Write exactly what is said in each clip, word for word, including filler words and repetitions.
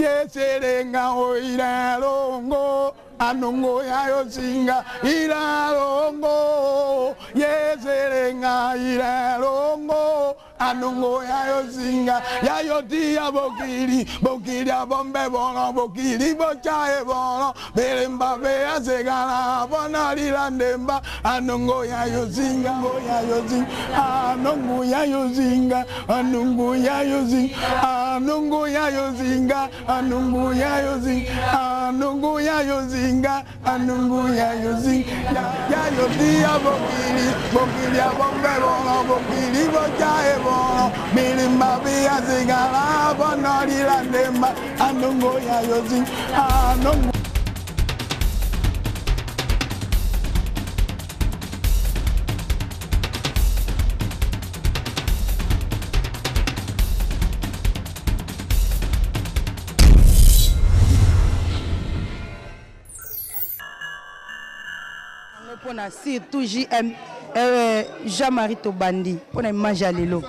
yeserenga oira longo anungo ya yosinga ira longo yeserenga ira longo anungo ya yosinga ya yotia bokiri bokiri bombe bono bokiri bochae bono belemba bea segala bona lilandemba anungo ya yosinga ya yosinga anungo ya yosinga anungo ya yosinga anungo ya yosinga anungo ya yosinga anungo ya yosinga anungo ya yosinga ya yotia bokiri bokiri bombe bono bokiri bochae bono Milimba bia zingala bonori landemba anungo ya yozi anungo Pona surtout J M Euh, Jean-Marie Tobandi, on a mangé à l'élo.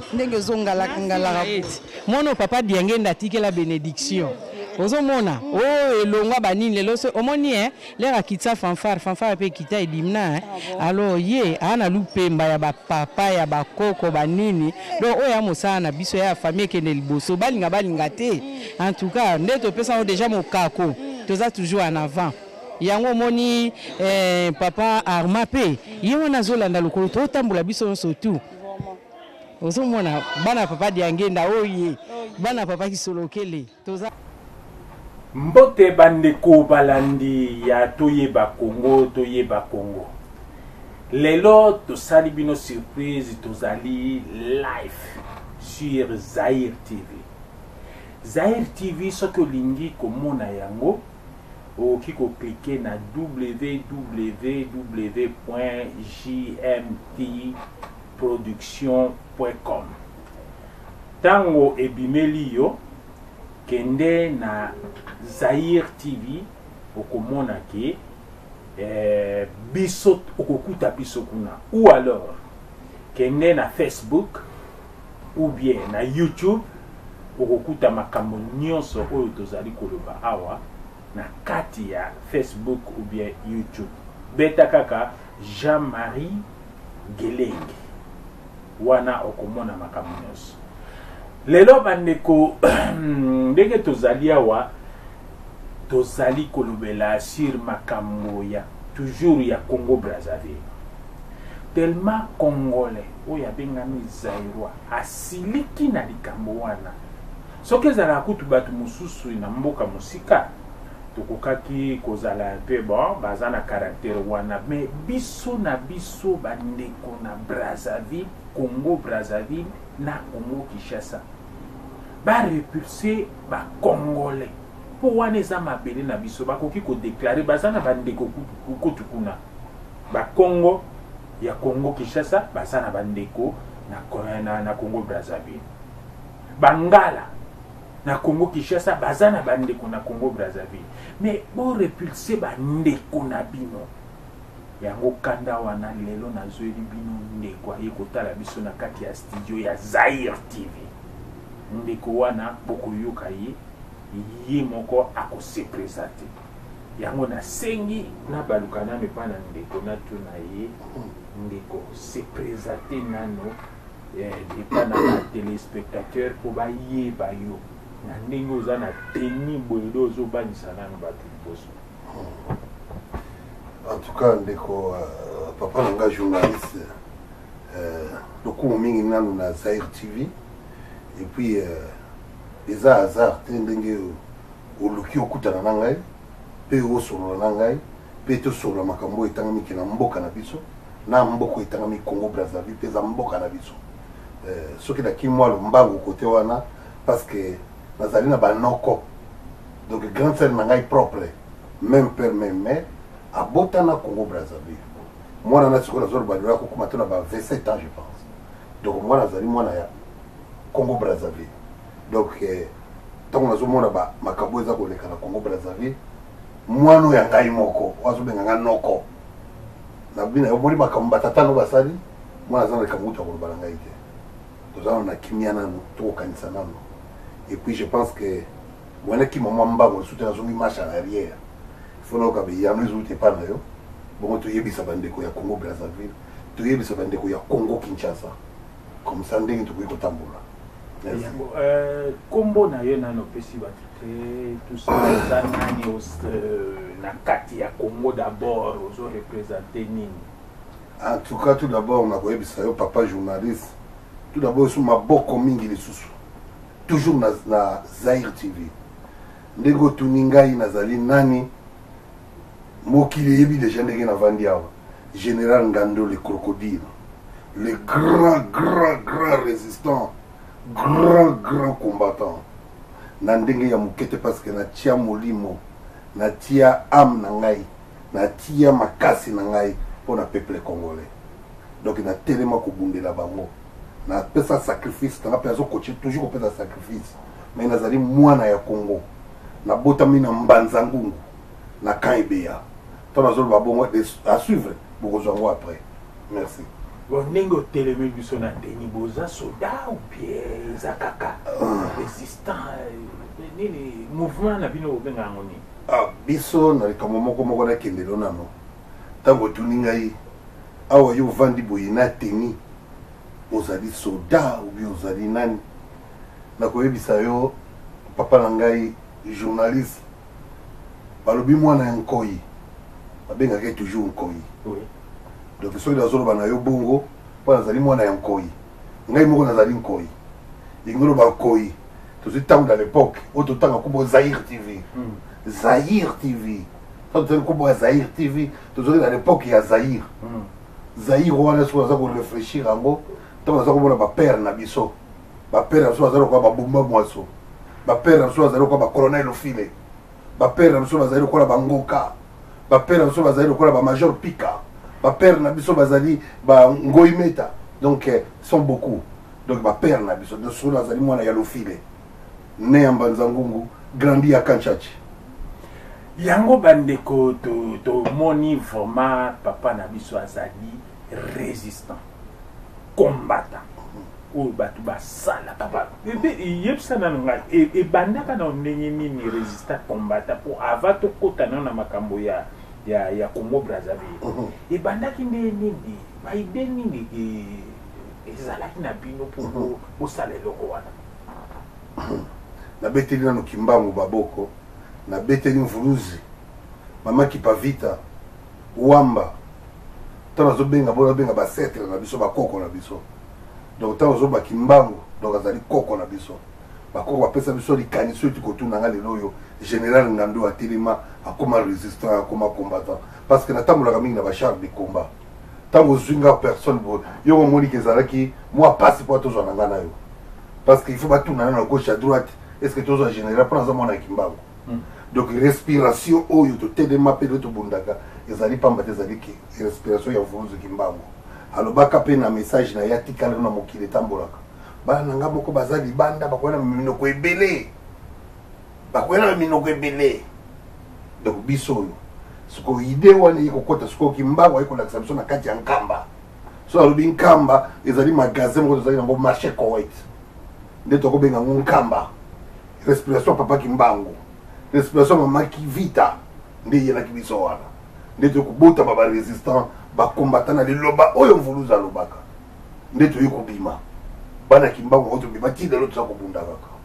Mon papa dienge ndatike la bénédiction. Ozo mona, oh elongwa banini lelo so omoni hein, lera kitsa fanfare, fanfare pe kita edimna hein. Alors ye ana lupemba ya ba papa ya ba koko banini. Donc oya mosana biso ya famille kene liboso balinga balinga te. En tout cas, ndeto pesa déjà mon kako. Toza toujours en avant. Yango moni eh, papa Armape yewe nazolanda lokolo to tambula biso surtout ozo mona bana papa diangenda oye bana papa kisolokele toza mbote bandeko balandi ya toyeba Congo toyeba Congo lelo tosali bino surprise tozali live sur Zaire T V. Zaire T V soko lingi komona yango ou qui peut cliquer na w w w point j m t production point com. Tango ebimeli yo kende na Zaire T V okomona ke eh, biso okokuta biso kuna ou alors kende na Facebook ou bien na YouTube okokuta makambo nyonso oyo tozali koloba awa na kati ya Facebook ou bien YouTube. Beta kaka Jean-Marie Gelenge wana okomona makambo nyonso. Lelo bandeko ndenge tozali awa tozali kolobela sur makambo ya toujours ya Congo Brazzaville. Tellement congolais oya bengami Zairwa asiliki na likambo wana. Soki ezala kutu batu mususu na mboka musika tokokaki kozala pe bon bazana caractère wana mais biso na biso bandeko na Brazzaville Congo Brazzaville na Congo Kinshasa ba repulser ba congolais po wana eza mabele na biso bakoki ko déclarer bazana bandeko kutu kuna ba Congo ya Congo Kinshasa bazana bandeko na na, na Congo Brazzaville Bangala na Congo Kinshasa bazana bandeko na Congo Brazzaville mais bon repulser bandeko na bino yango kanda wana lelo na zweli bino ndeko ayekotala biso na kati ya studio ya Zaire T V ndeko wana bokoyoka ye ye moko akose présenter yango na sengi na balukana mepana ndeko na tuna ye ndeko se présenter nano eh, depana na téléspectateur po ba ye ba yo na ndenge oza na teni boyedo ozobanisa nano bato liboso. En tout cas ndeko uh, papa nanga journaliste euh, lokumu mingi nanu na Zaire T V et puis euh, eza hasard te ndenge oluki okutana na ngai pe osolola na ngai pe tosolola makambo etangami ke na mboka na biso na mboko etangami Congo Brazzaville pe za mboka na biso euh, soki naki mwa lombango kote wana parce que nazali na banoko donc grande sœur na ngai propre même père même mère abota na Congo Brazzaville mwana na sikola zolo badura ko kuma tona ba vingt-sept ans je pense donc mwana nazali mwana ya Congo Brazzaville donc eh, tant nazo mona ba makabo eza ko leka na Congo Brazzaville mwana ya ngai moko wazo benga nga noko na bina yo moni makambo batata no basali mwana zana kamuta ko bala ngai te tozana na kimia nano to kanisa nano et puis je pense que mwana ki mama mbango soute na zongi marche en arrière fona ka be yamle zoute pa na yo bon to yebisa bandeko ya Congo Brazzaville to yebisa bandeko ya Congo Kinshasa comme ça ndenge to ko tambola euh kombo na yo nano pesi batite tout ça nani na kati ya Congo d'abord ozo représenter nini. En tout cas, tout d'abord, on a vu ça, papa journaliste. Tout d'abord, sur ma boko mingi les sous. Toujours na, na Zaire T V. Ndego tuningai nazali nani. Mokili yebi les gens na vandiawa. Général Ngando le crocodile. Le grand, grand, grand résistant. Grand, grand combattant. Nandenge ya mukete parce que na tia molimo. Na tia am na ngai. Na tia makasi na ngai. Pour le peuple congolais. Donc il a tellement que la bango. Na pesa sacrifice, na pesa coacher toujours pesa sacrifice. Mais na zali mwana ya Congo. Na botami na mbanzangungu. Na Kaibeya. Tant azol ba bongo à suivre pour rejoindre après. Merci. Bon nengo télémé biso na Denis Boza soda ou bien zakaka résistant nini mouvement na bino benga ngoni. Ah biso na kama moko moko na kendelo nano. Tango tuningai awa yo vandi boye na teni ozali soda ou bien ozali nani na koyebisa yo papa na ngai journaliste balobi mwana ya nkoyi babengaka toujours nkoyi. Oui. Donc soki nazoloba na yo bongo mpo nazali mwana ya nkoyi ngai moko nazali nkoyi ingoloba nkoyi tozwi ntango na l'époque oyo totanga kombo Zaire T V. mm. Zaire T V quand tu as Zaire T V, tu as à l'époque il y a Zaire. Zaire, on a souvent réfléchir en gros. Tu as ma père Nabiso. Ma père a souvent quoi Babumba Moiso. Ma père a souvent quoi Colonel Ofile. Ma père a souvent quoi Bangoka. Ma père a souvent quoi Major Pika. Ma père Nabiso Bazali Ngoimeta. Donc ils sont beaucoup. Donc ma père Nabiso de souvent Bazali moi na Yalofile. Né en Banzangungu, grandi à Kanchachi. Yango bandeko to to moni vraiment papa na biso azali résistant combattant o batu ba sala papa bébé yebsa na nga e banda kana ndenge nini résistant combattant pour avant to kota na makambo ya ya ya Congo Brazzaville e banda ki ndenge ba ide nini e ezala kina bino pour pour sala loko wana na beteli na kimbangu baboko na beteli mvuluzi mama kipavita wamba tana zo benga bona benga ba setre na biso ba koko na biso donc tana zo ba kimbangu donc azali koko na biso ba koko ba pesa biso likani so tiko na ngale loyo général Ngando atelema akoma résistant akoma combattant parce que na tambola mingi na ba char de combat tango zwinga personne bo yo moni kezalaki moi passe pour toujours na ngana yo parce qu'il faut ba tourner na gauche à droite est-ce que toujours général pour na mona kimbangu. Mm. Donc respiration oyo to tedema pedo to bundaka ezali pamba ezali ki respiration ya vuzu kimbango alobaka pe na message na yatikala na mokile tambolaka bana nga moko bazali banda bakwena minoko ebele bakwena minoko ebele donc biso siko ide wani ikokota siko kimbango iko na exception na kati ya nkamba so alobi nkamba ezali magasin moko ezali na ngo marché Kuwait ndeto ko benga nkamba respiration papa kimbango respiration mama ki vita ndi yela kibiso wana ndeto kubota baba résistant ba combattant na liloba oyo mvuluza lobaka ndeto yikubima bana kimbango oto bima tida loto sa kubunda kaka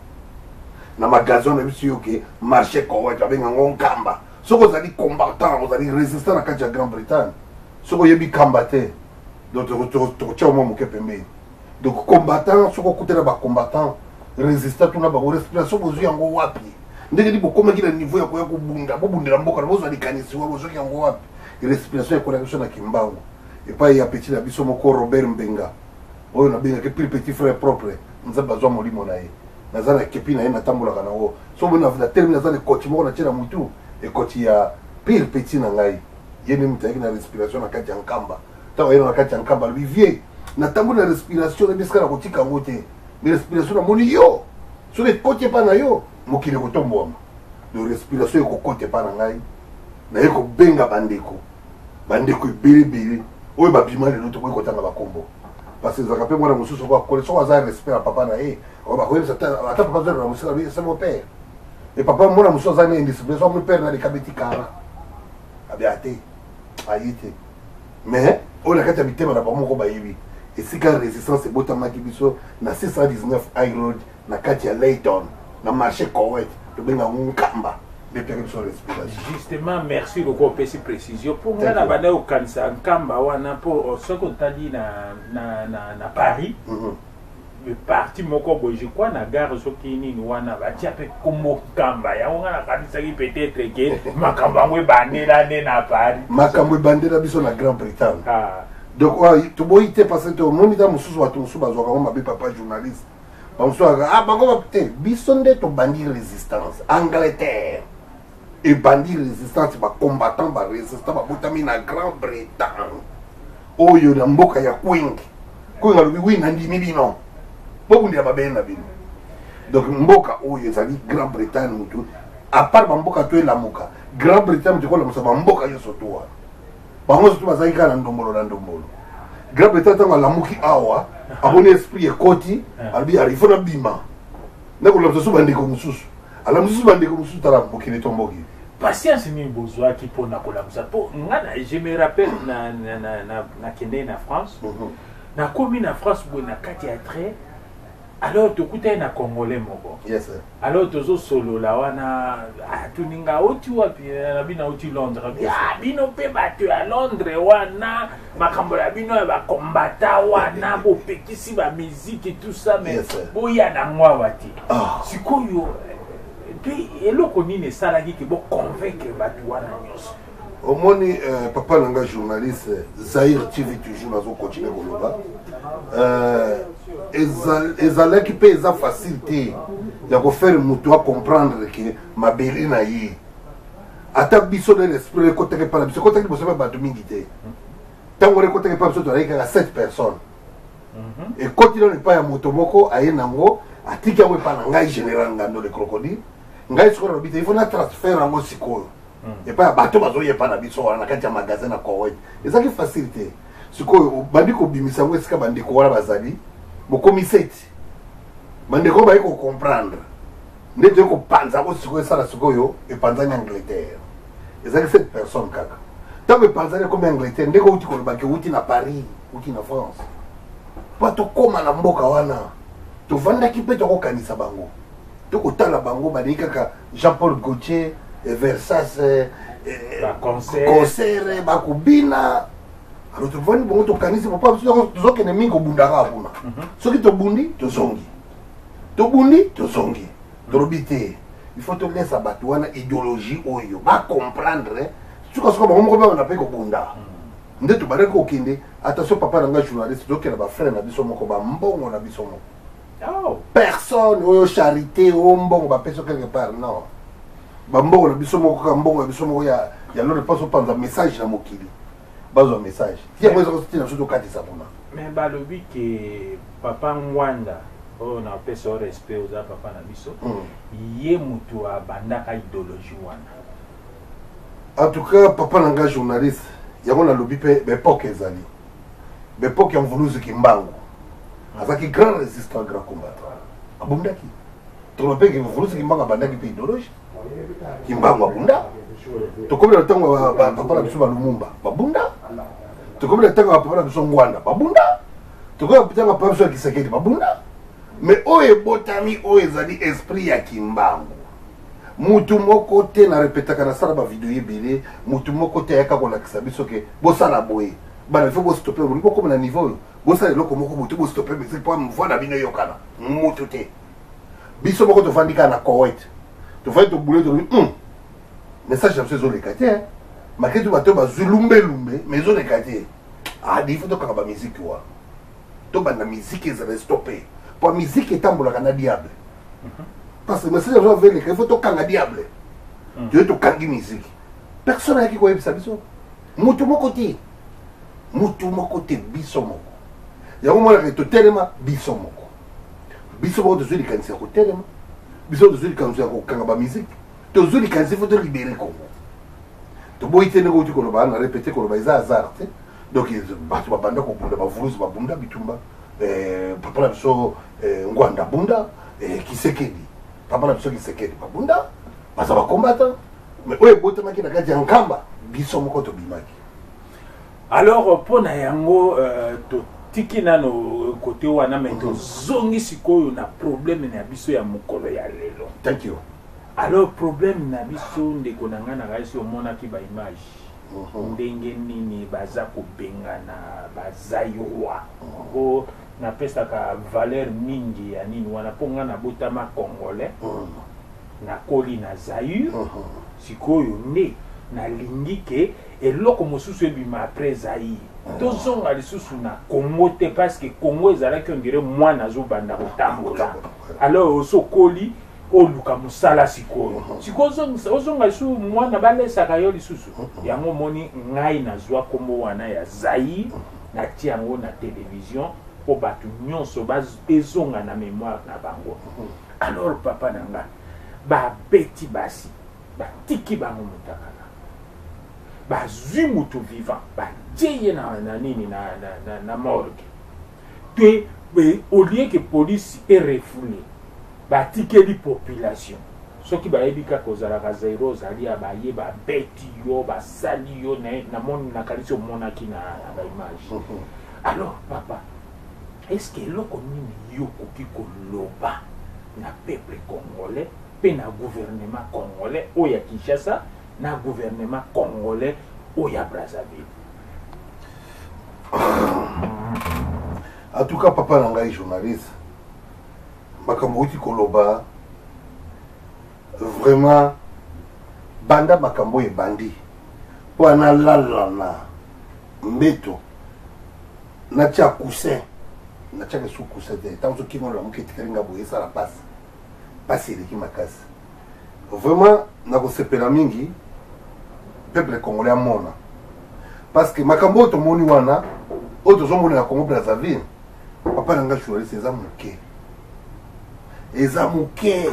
na magasin na biso yoke marché Kuwait abenga ngonkamba soko zali combattant ozali résistant na kati ya Grande Bretagne soko yebi combattre donc to to to mo moke pembe donc combattant soko kutela ba combattant résistant tuna ba respiration bozu yango wapi ndenge di bokoma kila niveau ya ko yakubunda bobundela mboka na bozo alikanisi wa bozo yango wapi respiration ya connexion na kimbango et pas ya petit la biso moko Robert Mbenga oyo na benga ke plus petit frère propre nzaba zo molimo na ye nazana kepi na ye na tambola kana o so bona na terme nazana coach moko na tena mutu et coach ya pire petit na ngai yene mutaki na respiration na kati ya nkamba tawo yena na kati ya nkamba vivier na tambola na respiration na biska na kotika ngote mais respiration na moni yo so le coach pa na yo mokile kotombwama de respiration ekokote pa na ngai na ye kobenga bandeko bandeko ebelebele oyo babima lelo tokoki kotanga bakombo parce que ezalaka mpe mwana mosusu bakole soko aza respect ya papa na ye bakoyebisa ata papa zala na mosika c'est mon père et papa mona muso za ne indiscipline so mo père na de kabeti kara abiate ayite mais on a kata bitema na bamoko bayibi et si ka résistance e botama kibiso na six cent dix-neuf High Road na kati ya Layton na marché Koweït to benga ngamba de perception respiration. Justement, merci beaucoup pour ces précisions. Pour moi, la bande au Kansa, Nkamba, wana pour ce qu'on t'a dit na na na na Paris. Le parti moko boy, je crois na gare Sokini wana ba tiape comme Nkamba. Ya on a kanisa qui peut-être que makamba mwe bande la ne na Paris. Makamba bande la biso na Grande-Bretagne. Ah. Donc ouais, tu boy te passer to monita mususu watu mususu bazoka ko mabe papa journaliste. Ba mususu ah bango ba te bisonde to bandi résistance Angleterre. Et bandit résistance, ba combattant, ba résistant, ba botami na Grande-Bretagne. Oh yo na mboka ya Queen. Queen alobi oui na ndimi bino. Bobu ndia babe na bino. Donc mboka oh yo zali Grande-Bretagne mutu. À part ba mboka to la moka. Grande-Bretagne tu ko la musa ba mboka yo sotoa. Ba ngo sotoa zali kana ndombolo na ndombolo. Grande-Bretagne tanga la muki awa, abone esprit e koti, albi ari fona bima. Na ko la musa bande ko mususu. Alors mususu bande ko mususu tala mokile tomboki. Patience ni besoin qui pour na kolamusa pour ngana je me rappelle na na na na na kende na France na komi na France bo na kati ya trait alors to kuta na congolais moko yes sir. Alors tozo solo la wana tuninga oti wapi na bina oti Londres ah bino pe batu à Londres wana makambo la bino ba combattant wana bo pekisi ba musique et tout ça mais boya na ngwa wati sikoyo puis eloko nini salaki ki bo convaincre batu wana nyos au moni euh, papa nanga journaliste Zaire T V toujours nazo continuer koloba euh ezalaki pe eza facilité ya ko faire mutu a comprendre que mabeli na yi ata biso de l'esprit ko teke pa biso ko teke biso ba batu mingi te tango re ko teke pa biso to reka sept personnes et continue ne pas ya moto moko aye nango atiki yango pa na ngai général ngando le crocodile ngai sikoyo na bité il faut na transfert yango sikoyo et pas bato bazo ye pa na biso wana kati ya magasin na Koweït ezaki facilité sikoyo bandi ko bimisa ngo esika bandi ko wala bazali bokomi seti bandi ko bayi ko comprendre ndete ko panza ko sikoyo sala sikoyo e panza ni Angleterre ezaki sept personnes kaka tango panza ni ko Angleterre ndeko uti ko baki uti na Paris uti na France bato koma na mboka wana to vanda ki pe to ko kanisa bango to ko tala bango ba kaka Jean-Paul Gaultier et Versace ba concert concert ba kubina alors to vanda bango to kanisa papa to zo kene mingo bundaka abuna soki to bundi to zongi to bundi to zongi to robité il faut to laisser bato wana idéologie oyo ba comprendre tuko soko bango ko ba na pe ko bunda nde to bare ko kinde attention papa nanga journaliste donc na ba frère na biso moko ba mbongo na biso moko oh personne oyo charité o mbongo ba peso quelque part non ba mbongo na biso moko ka mbongo na biso moko ya ya lore paso panza message na mokili bazo message tia moi zo tina soto kati sabuna mais ba lobi que papa Ngwanda oh na peso respect aux papa na biso ye mutu abandaka idéologie wana en tout cas papa nanga journaliste yango na lobi pe bepoke ezali bepoke ya mvuluzi kimbangu azaki grand résistant grand combattant abundaki tolope ki mvuluzi kimbangu abandaki pe idéologie kimbangu abunda tokomi na ntango papa na biso balumumba babunda tokomi na ntango papa na biso Ngwanda babunda tokomi na ntango papa biso ya Kisekedi babunda mais oyo ebotami oyo ezali esprit ya kimbangu mutu moko te na répétaka na sala ba vidéo ebele mutu moko te ayaka kolakisa biso ke bosala boye bana il faut bo stopper bo ko na niveau bosala eloko moko mutu bo stopper mais c'est pas mvoa na bino yokana mutu te biso moko to fandika na Koweït to fai to boulot to hum message ya biso le kate maketu bato ba zulumbe lumbe mais zo le kate ah il faut to kaka ba musique wa to ba na musique ezala stopper pour musique etambola kana diable parce que message ya vele il faut to kanga diable tu veux to kangi musique personne yaki ko yebisa biso mutu moko te mutu moko te biso moko yango mona ke to telema biso moko biso moko tozwi likanisi ya kotelema biso tozwi likanisi ya kokanga ba musique tozwi likanisi faut to libérer Congo toboyi te ndenge uti koloba na répété koloba eza hasard te donc bato babanda kobunda bavuluzi babunda bitumba papa na biso Ngwanda bunda Kisekedi papa na biso Kisekedi babunda baza bakombata mais oyo ebotamaki na kati ya nkamba biso moko tobimaki. Alors mpona yango totiki nano kote wana me tozongi sikoyo na problème na biso ya mokolo ya lelo. Thank you. Alors problème na biso ndeko na nga na ngai si omonaki baimage ndenge nini baza kobengana baza yowa o napesaka valeur mingi ya nini wana mpo nga nabotama congolais nakoli na Zaïre sikoyo nde nalingi ke eloko mosusu ebima après Zaïre tozonga lisusu na Congo te parce que Congo ezalaki ondire mwana azobanda kotambola alors osokoli oluka musala sikoyo sikoyo ozonga lisusu mwana balesaka yo lisusu yango moni ngai nazwa kombo wana ya Zaïre natia yango na télévision po bato nyonso ezonga na mémoire na bango. Alors papa na nga babeti basi batiki bango motakala bazwi mutu vivant badie ye na nini na, na, na, na morgue te au lieu que police est refoulée batikeli population soki bayebi kaka ozalaka Zaïre ozali ya baye babeti yo basali yo namoni nakalisi omonaki na baimage. Alors papa est-ce que eloko nini yo koki koloba na peuple congolais pe na gouvernement congolais oyo ya Kinshasa na gouvernement congolais oyo ya Brazzaville? En tout cas papa na ngai journaliste makambo uti koloba vraiment banda makambo ebandi po analala na mbeto natia coussin natia ke sous coussin te tant que mo la mo ketikalinga boye ça la passe passe eleki makasi vraiment na kosepela mingi peuple congolais amona parce que makambo to moni wana o to zomona na Congo Brazzaville papa na nga journaliste eza moke eza moke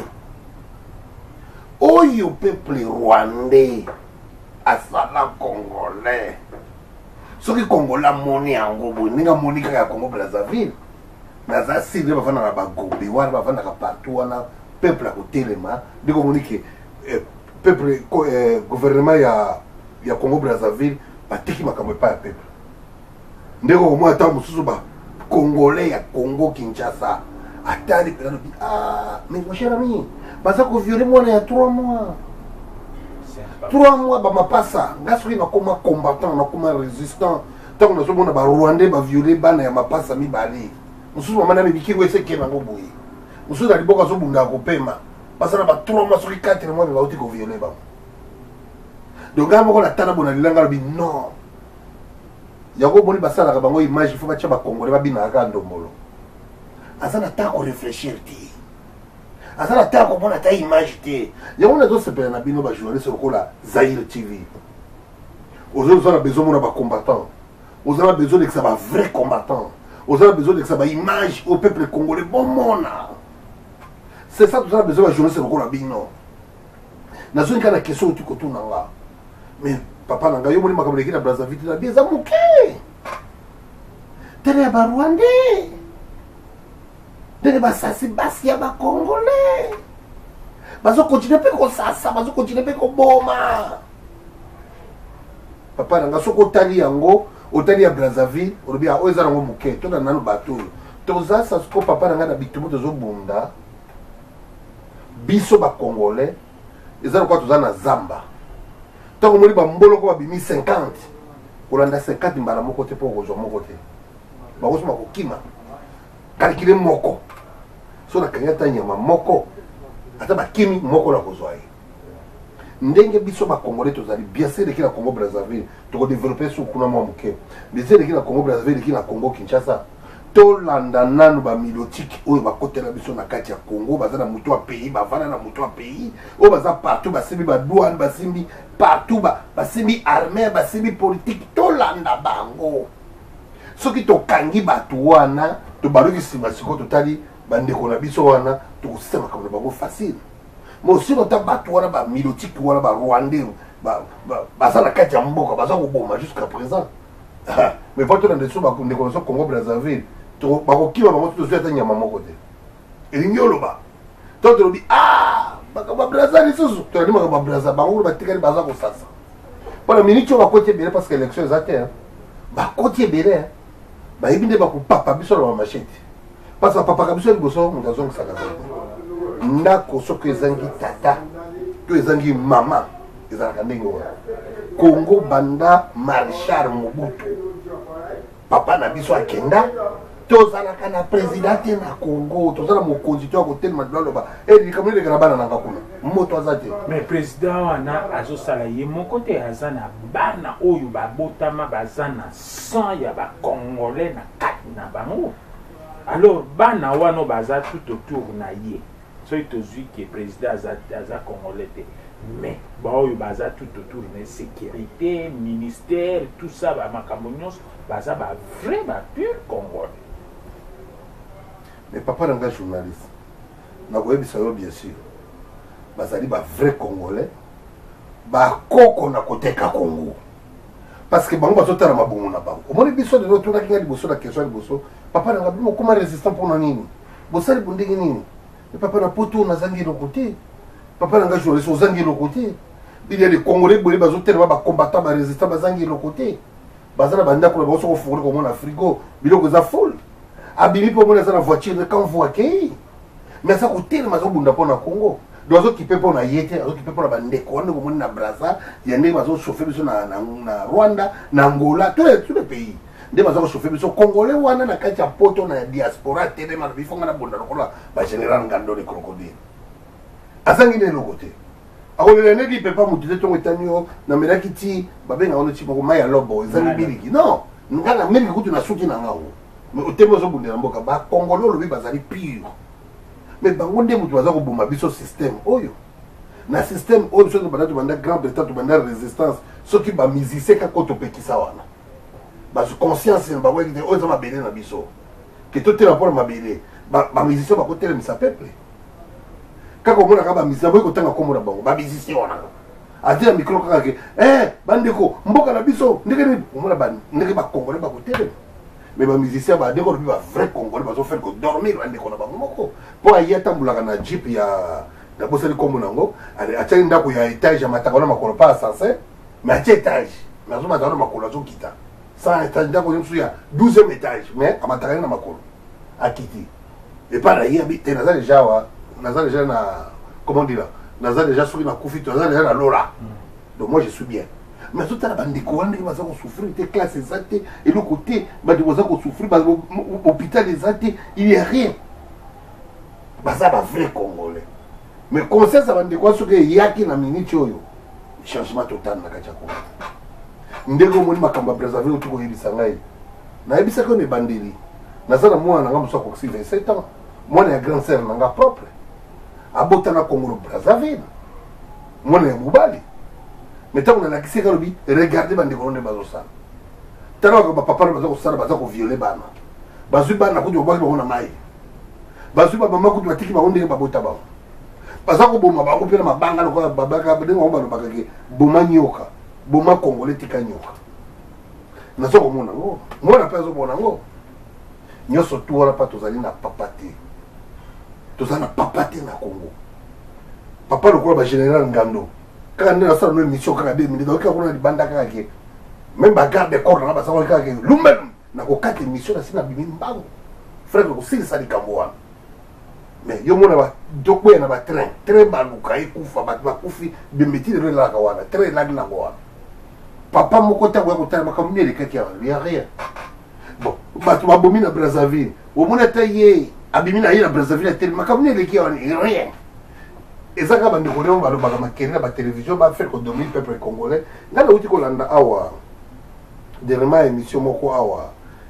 oyo peuple rwandais asala congolais soki congolais amoni yango boye ndenge amoni kaka ya Congo Brazzaville naza sile bafandaka bagobe wana bafandaka partout wana peuple akotelema ndenge omoni ke peuple gouvernement ya ya Congo Brazzaville batiki makambo epai ya peuple ndenge omoni ata mosusu ba congolais ya Congo Kinshasa atali pela lobi ah mais mon cher ami baza ko violer mwana ya trois mois trois mois ba mapasa ngasoki na koma combattant na koma résistant tant na somona ba rwandais ba violer bana ya mapasa mibale mususu mama na mibiki wese kena ngo boye mususu na liboka zo bunda ko pema basana ba trois mois soki quatre mois ba uti ko violer ba donc ngamo ko na tana bona lilanga lobi non yako boni basala ka bango image il faut ba tshaba congolais ba bina ka ndombolo azana ta ko réfléchir ti azana ta ko bona ta image ti yango na zo sepela na bino ba journaliste lokola Zaïre T V aujourd'hui on a besoin de ba combattants on a besoin de que ça va vrai combattant on a besoin de que ça va image au peuple congolais bon mona c'est ça tout ça besoin de journaliste lokola bino na zo nkana question tu ko tuna nga mais papa nanga yo moni makambo lekina Brazzaville na bien za muke tele ba rwandais tele ba sasi basi ya ba congolais bazo continuer pe ko sasa bazo continuer pe ko boma papa nanga soko tali yango otali ya Brazzaville olobi a oza nango muke to na nanu bato to za sa soko papa nanga na bitumu to zo bunda biso ba congolais ezalo kwa to za na zamba tant que ba mbolo ko babimi cinquante kolanda cinquante mbala moko te po kozwa moko te ba ko soma ko kima calculer moko so na kanya tanya moko ata ba kimi moko la kozwa yi ndenge biso ba congolais tozali bien c'est l'équipe la Congo Brazzaville to ko développer sur kuna mo muke mais c'est l'équipe la Congo Brazzaville qui na Congo Kinshasa to landa nanu ba milotique oyo ba kotela biso na kati ya Congo baza na mutu wa pays ba vana na mutu wa pays o baza partout ba simbi ba douane ba simbi partout ba ba simbi armée ba simbi politique to landa bango soki to kangi batu wana to baluki sima siko totali bandeko na biso wana to kusema kama bango facile mo sino ta batu wana ba milotique wana ba rwandais ba baza na kati ya mboka baza ko boma jusqu'à présent mais pas tout dans des sous ba ndeko na Congo Brazzaville to bakokiwa bango to zeta nyama moko te elingi oloba to to lobi ah Bakaba Braza lisusu. Tu as dit Bakaba Braza, bango batikali baza ko sasa. Pour la minute on va côté belé parce que l'élection est à terre. Ba côté belé. Ba ibinde ba ko papa biso la machette. Parce que papa kabiso liboso mutazonga saka. Ndako soki ezangi tata, to ezangi mama, ezalaka ndenge wana. Congo banda Marshal Mobutu. Papa na biso akenda. Tozalaka na président na Congo, tozala mokonzi to akotel madolo ba. Eh likamuli de bana na ngakuna. Moto azate. Mais président wana azosala ye moko te azana bana oyo babotama bazana sang ya ba congolais na kati na bango. Alors bana wana baza tout autour na ye. Soki tozwi ke président aza aza congolais te. Mais ba oyo baza tout autour na sécurité, ministère, tout ça ba makambo nyonso baza ba vrai ba pur congolais. Mais papa nanga journaliste. Na koyebisa yo bien sûr. Bazali ba vrai congolais. Ba koko na koteka Congo. Parce que bango bazotala mabongo na bango. Omoni biso de retour na kinga liboso la question liboso. Papa nanga bimo comment résistant pour na nini? Bosali bundingi nini? Mais papa na poto na zangi de côté. Papa nanga journaliste au zangi de côté. Il y a des Congolais bolé bazotela ba combattant ba résistant ba zangi de côté. Bazala banda ko boso ko fukule ko mona frigo. Biloko za foule. Abimi pour moi dans la voiture quand on voit qu'il mais ça coûte tellement ça bunda pour na Congo dozo qui peut pour na yete dozo qui peut pour la bande ko on ko na Brazza yande bazo chauffer biso na na Rwanda na Angola tous les tous les pays nde bazo chauffer biso congolais wana na kati ya poto na diaspora tele ma bifonga na bunda lokola ba général ngando de crocodile asangi ne lokote akolele ne di pepa mutu te tongo tanyo na melaki ti babenga ono ti moko maya lobo ezali biliki non ngana meliki kutu na suki na ngao. Mais au thème de la mboka ba congolais lobi bazali pire mais bango nde mutu baza ko boma biso système oyo na système oyo biso banda banda grand état banda résistance soki ba musicien ka koto pekisa wana ba conscience na bango de oyo za mabele na biso ke to tela pour mabele ba ba musicien ba ko tela misa peuple kako mona ka ba musicien boy ko tanga ko mona bango ba musicien wana adia micro ka ke eh bandeko mboka na biso ndeke ni mona ba ndeke ba congolais ba ko tela. Mais les musiciens, ils ont un vrai Congolais, ils ont fait dormir pour aller à un jeep, il y a un étage, il y a un étage, il y a un étage, mais il y a douzième étage, mais il y a un Kiti. Et par ailleurs, il y a déjà, comment dire, il y a déjà sur une couffe, il y a déjà Lola. Donc moi je suis bien. Mais tout à l'heure, les Congolais vont souffrir, les classes exactes, et le côté, ils vont souffrir, l'hôpital exact, il n'y a rien. Ça va vrai Congolais. Mais comme ça, ça va dire quoi ce qu'il y a qui n'a minute, changement total dans le Congo. Ndeko moni makamba préserver au tout yebisa ngai. Na yebisa ko ne bandeli. Na sana moi na ngam so ko vingt-sept ans. Moi na grand sœur na nga propre. Abota na Congo Brazzaville. Moi na mobali. Mais tant qu'on a qui c'est lobi, regardez bande colonne bazosa. Tant que papa bazo ko sala bazo ko violer bana. Bazu bana ko joba ko na mai. Bazu ba mama ko to atiki ba onde ba bota ba. Baza ko boma ba ko pela mabanga ko babaka ba dengo ba ba ke boma nyoka. Boma Congolais tika nyoka. Na so ko mona ngo. Mona pezo mona ngo. Nyoso tu ora pa tozali na papate. Tozali na papate na Congo. Papa le ko ba général Ngando. Quand on a une mission qui a deux minutes, donc on a des bandes qui même bagarre de corps, on a pas ça qui lui-même n'a aucune mission là, c'est la bimimbango. Frère, aussi ça dit Kamboa. Mais yo mona ba dokwe na ba train, train baluka ikufa ba ba kufi bimiti de la kawana, train la na goa. Papa moko ta wa kotala makambi le kaki il y a rien. Bon, ba tu abomi na Brazzaville. Au mona taye abimi na ina Brazzaville tellement makambi le kaki rien. Et ça, quand on a la télévision, on a fait que domine le peuple congolais. Dans le outil qu'on a awa, dernièrement émission moko awa,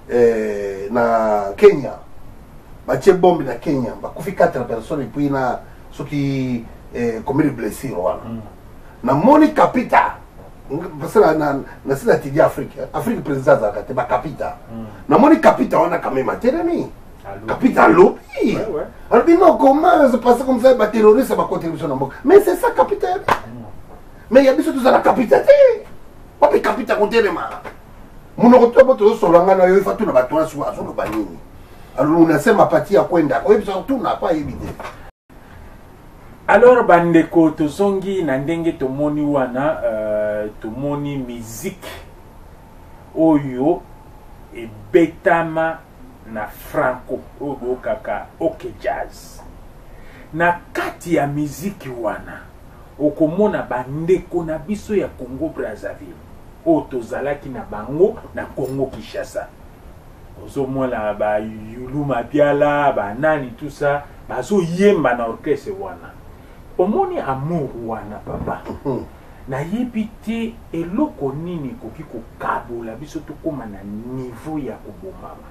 na Kenya, bah tiens bombe na Kenya, bah couper quatre personnes et puis na ceux qui commet des blessures voilà. Na moni capita, parce que na na c'est la T D Afrique, Afrique président ça c'est bah capita. Na moni capita on a quand même atterri. Capitaine lobby. Alors, non, comment se passe comme ça, les terroristes, ça va contribution dans le monde. Mais c'est ça, capitaine. Mais il y a bien tout ça, la capitale. Pas de capitale contre les mains. Mon retour, tout sur l'angana, il faut tout le bâton sur le banini. Alors, on a cette ma partie à Kwenda. Oui, surtout, on n'a pas évité. Alors bandeko tozongi na ndenge tomoni wana uh, tomoni musique oyo ebetama na franco oyo kaka ok jazz na kati ya musique wana okomona bandeko na biso ya Congo Brazzaville oyo tozalaki na bango na Congo Kinshasa ozomona ba Yulu Mabiala ba nani tout ça bazo yemba na orchestre wana omoni amour wana papa na yebi te eloko nini koki kokabola biso tokoma na niveau ya kobomama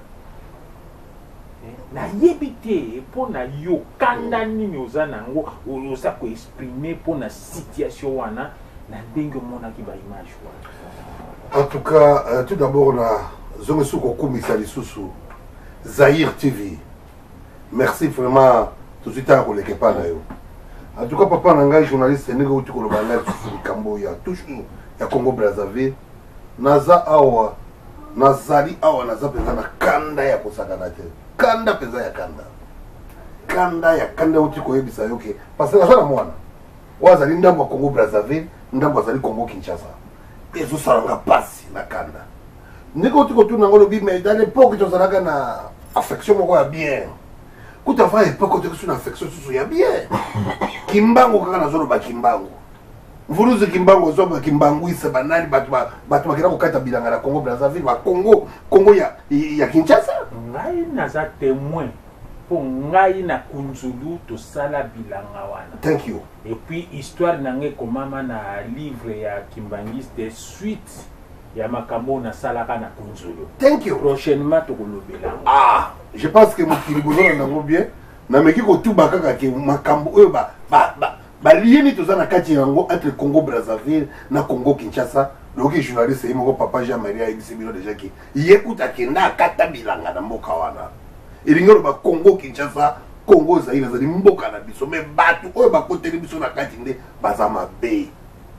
na yebi te mpona yo kanda nini oza nango oza koexprime mpona situation wana na ndenge omonaki baimage wana. En tout cas, euh, tout d'abord na zonge suko kumisa lisusu Zaïre T V. Merci vraiment tout de suite à koleke pa na yo. En tout cas, papa nanga journaliste ndenge uti koloba na sur Kambo ya toujours ya Congo Brazzaville. Naza awa nazali awa naza penza na kanda ya kosakana te. Kanda penza ya kanda. Kanda ya kanda uti koyebisa yoke. Parce que naza na mwana. Wazali ndambo ya Congo Brazzaville, ndambo azali Congo Kinshasa. Ezo salanga pasi na kanda. Ndeko uti kotuna ngolo bi mais dans l'époque tu zalaka na affection moko ya bien. Kuta fa époque tu kuna affection susu ya bien. Kimbango kaka na zolo ba kimbango. Mvuruze kimbango zo ba kimbango isa banani batu ba batu bakira kokata bilanga na Congo Brazzaville ba Congo Congo ya ya Kinshasa. Ngai naza témoin pour ngai na kunzulu to sala bilanga wana. Thank you. Et puis histoire nange komama na livre ya Kimbangis de suite ya makambo na salaka na kunzulu. Thank you. Prochainement to kolobela. Ah, je pense que mon kilibozona nango bien. Na meki ko tuba kaka ke makambo oyo ba ba ba ba lieni to zana kati yango entre Congo Brazzaville na Congo Kinshasa. Donc journaliste yimo papa Jean-Marie Aibisibilo déjà ki yekuta kenda kata bilanga na mboka wana. Ilingero ba Congo Kinshasa, Congo Zaire zali mboka na biso mais batu oyo ba koteli biso na kati nde bazama be.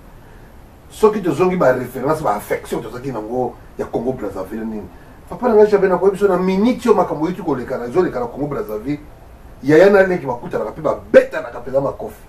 Soki to zongi ba référence ba affection to zaki nango ya Congo Brazzaville nini. Papa nanga jabe na ko biso na minitio makambo yitu ko lekana zo lekana Congo Brazzaville. Yaya na leki bakuta na pe ba beta na kapela makofi.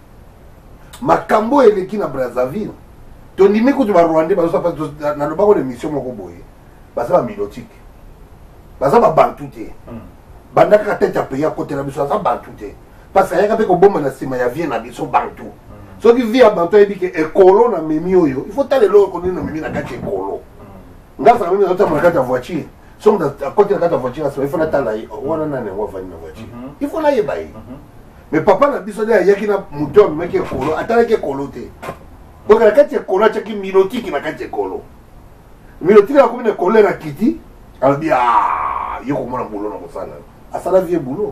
Makambo eleki na Brazzaville. To ndimi ko to ba Rwanda ba so pa na lobako de mission moko boye. Baza ba milotique. Baza ba bantu te. Banda ka tete pe ya côté na biso za bantu te. Parce que ya ka pe ko bomba na sima ya vie na biso bantu. So ki vie bantu ebi ke ekolo na memi oyo. Il faut tale lo ko ni na memi na kati ekolo. Nga sa memi na ta kati voiture. So da côté na kati voiture ça il faut na tala wana na ne wa vani na voiture. Il faut na ye bayi. Mais papa na biso ya yaki na muto meki ekolo atala ke ekolo te. Donc la kati ekolo cha ki milotiki na kati ekolo. Milotiki na ko ni ekolo na kiti. Alors bien ah yo ko mona boulot na kosala. Asala vie boulot.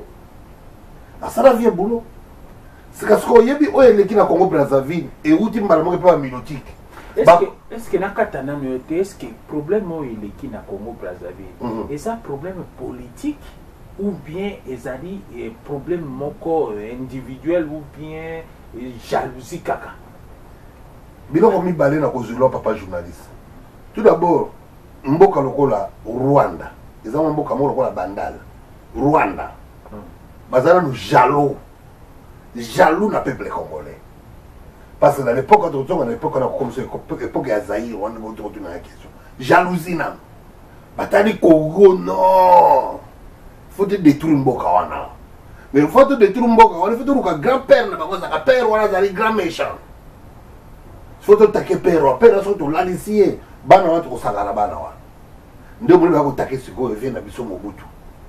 Asala vie boulot. C'est parce que yebi oyo eleki na Congo Brazzaville et outi mbala moko pa milotique. Est-ce que est-ce que na katana myote est-ce que problème oyo eleki na Congo Brazzaville mm -hmm. est ça problème politique ou bien ezali eh, problème moko individuel ou bien eh, jalousie kaka. Biloko mibale na kozula papa journaliste. Tout d'abord mboka lokola Rwanda. Ezama mboka moko lokola Bandala. Rwanda. Mm. Bazala no jaloux. Jaloux na peuple congolais. Parce que dans l'époque de à l'époque on a commencé l'époque ya Zaïre, on a retourné dans la question. Jalousie nan. Batali Congo non. Faut te détruire mboka wana. Mais il faut te détruire mboka wana, faut te ruka grand-père na bakoza ka père wana zali grand méchant. Faut te taquer père, père so to lalisie, bana wana to sagala bana wana. Ndio muli bako taquer siko vient na biso Mobutu.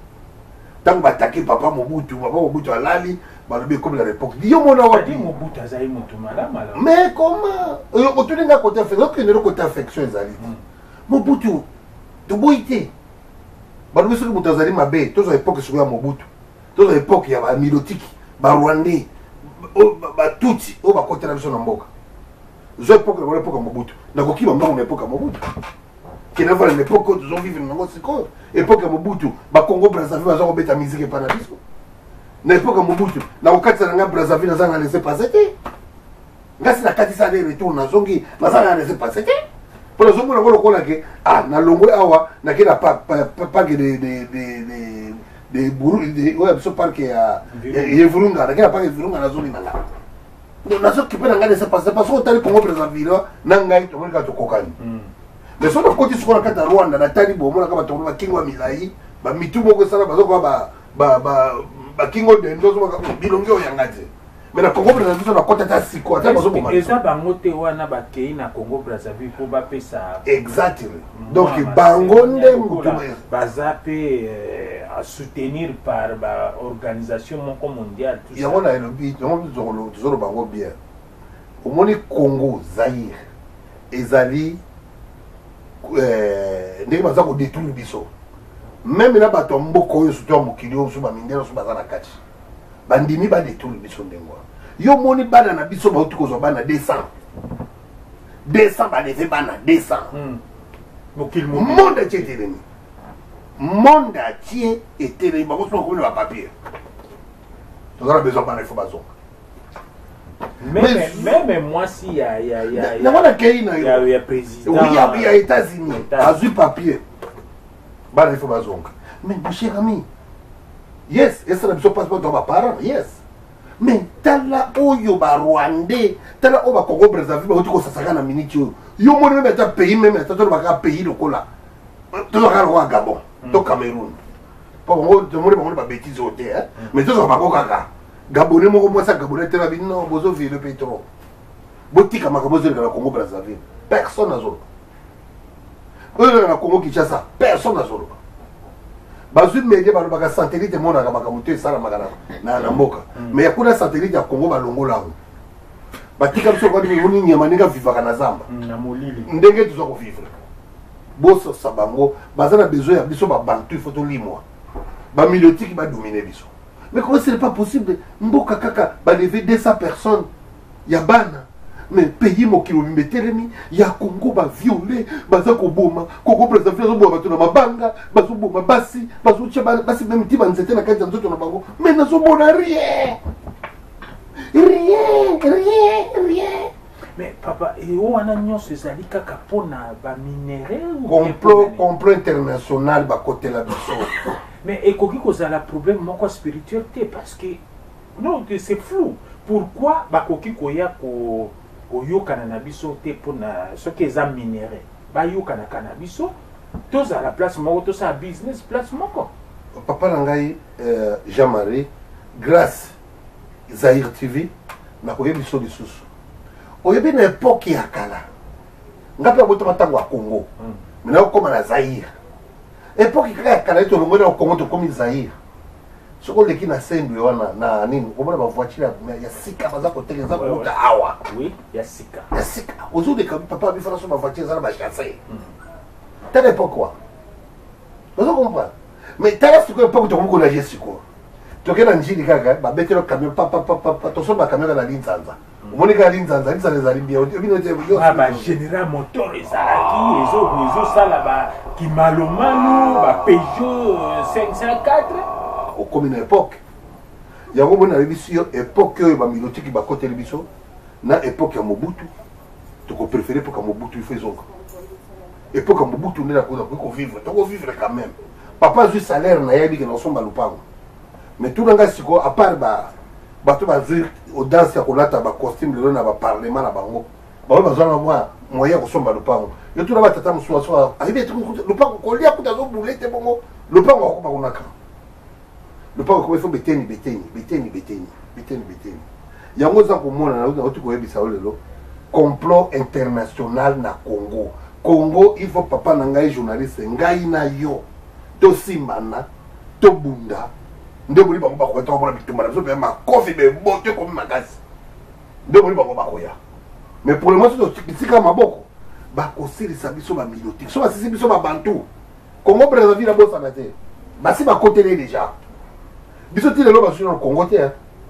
Tant ba taquer papa Mobutu, papa Mobutu alali balobi comme la l'époque yo mona wapi Mobutu azali mutu malama la. Mais comment yo otulinga côté affection que ne côté affection ezali Mobutu to boité balobi soki mutu azali mabe tozo époque sur ya Mobutu tozo époque ya ba milotiki ba Rwandais ba tuti o ba côté na biso na mboka zo époque na époque Mobutu na kokiba mbango na époque Mobutu qui n'a pas l'époque où nous vivons dans notre époque époque Mobutu ba Congo Brazzaville bazo kobeta musique pa na biso na époque Mobutu na okati na Brazzaville na zanga laisser passer te ngasi na kati sa de retour na zongi na zanga laisser passer te pour zongo na ngolo kola ke ah na longo awa na kila pa pa de de de de de buru de ouais so parc ya ye Virunga na kila pa Virunga na zoni na nga nazokipe na ngai laisse passer parce que otali Congo Brazzaville na ngai tomoni kaka tokokani mais soki nakoti sikoyo na kati ya Rwanda natali bomonaka bato bakingo ya milai bamitu moko esala bazokoka bakingo dendo bilongi oyo yanga te mais na Congo Brazzaville so nakota ta siko ata bazoboma eza bango te wana bakei na Congo Brazzaville po bapesa exactly donc bango nde mutu baza pe à soutenir par ba organisation moko mondiale tout ça yango na elobi yango tozolo bango bien omoni Congo Zaire ezali ndenge baza kodétruire biso même na bato mboka oyo surtout ya mokili oyo so bamindele so baza na kati bandimi badétruire biso ndenge wana yo moni bana na biso bauti kozwa bana deux cents deux cents baleve bana deux cents mokili monde atier etelemi monde atier etelemi bango so bakomi na bapapier toza na besoin bana ifo bazonga même mwasi ya ya ya yango nakei na yo ya président ya États-Unis azwi papier bana ifo bazonga mais mon cher ami yes esala biso passeport to baparent yes mais tala oyo barwandais tala oyo bakongo Brazzaville bauti kosasaka na miniti oyo yo moni meme ata pays meme ata tolo baka pays lokola tozokaka lokola Gabon to Cameroun po bango tomoni bango babétise oyo te mais tozoka bango kaka Gabonais moko mwasi ya Gabonais te na bino bozovile pe tro botika makambo ozoleka na Congo Brazzaville personne azoloba ozoleka na Congo Kinshasa personne azoloba bazwi media balobaka satellite emonaka makambo te esalamaka na mboka mais yakuna satellite ya Congo balongola yango batika biso kwadi nyama ndenge avivaka na zamba ndenge toza kovivre bososa bango baza na besoin ya biso babantu ifo tolimwa bamiliotiki badomine biso mais comment ce n'est pas possible mboka kaka baleve deux cents personnes ya bana mais pays mokili obimba etelemi ya Congo baviole baza koboma Congo Brazzaville azoboma bato na mabanga bazoboma basi bazotia basi meme ti banzete na kati ya nzoto na bango mais nazomona rien rien rien rien mais papa eo wana nyonso ezali kaka mpona baminere complot complot international bakotela biso mais ekoki kozala problème moko spirituel te parce que non c'est flou pourquoi bakoki koya ko koyokana na biso te mpona soki eza minere bayokanaka na biso tozala place moko tosala business place moko papa na ngai Jean-Marie grâce Zaire T V nakoyebi biso lisusu oyebi na époque ya kala ngapi abotama ntango ya Congo mina okoma na Zaire époque kaka ya kala tolongoli na Congo tokomi Zaire soko leki na sendwe wana na nini komona bavoiture ya sika baza koteleza kota awa oui ya sika ya sika ozodeka papa bifana so bavoiture ezala bachasser telle époque wa ozo comprendre mais tala siko époque tokomi na jesiko tokena njili kaka babetelo camion papa papa tosoba camion na linzanza omoni kaka linzanza linzanza ezali bien obinote ba général moteur ezalaki ezo ezosala ba kimalomano ba Peugeot cinq cent quatre okomi na époque yango moni nayebi si yo époque oyo bamilotiki bakoteli biso na époque ya Mobutu tokopréféré époque ya Mobutu ifo ezonga époque ya Mobutu nde nakoki kovivre tokovivre quand même papa azwi salaire na yebi ke nasomba lupango mais tout nanga siko à part bato bazwi audace ya kolata bacostume lelo na baparlement na bango bao bazwa na mwa moyen ya kosomba lupango yo tuna batata mosusu aso ayebi ete lupango kolia kuta azobule te bongo lupango akobakonaka lupango koba ifo beteni beteni beteni beteni beteni beteni yango oza komona nauti koyebisa o lelo complot international na Congo Congo il faut papa na ngai journaliste ngai na yo tosimbana tobunda nde boli bango bakoya tokomona bitumba na biso mpe makofi bebote komi makasi nde boli bango bakoya mais pour le moment so totikisika maboko bakosilisa biso bamilotiki so basisi biso babantu Congo Brazzaville abosana te basi bakotele déjà biso ti lelo basui na Congo te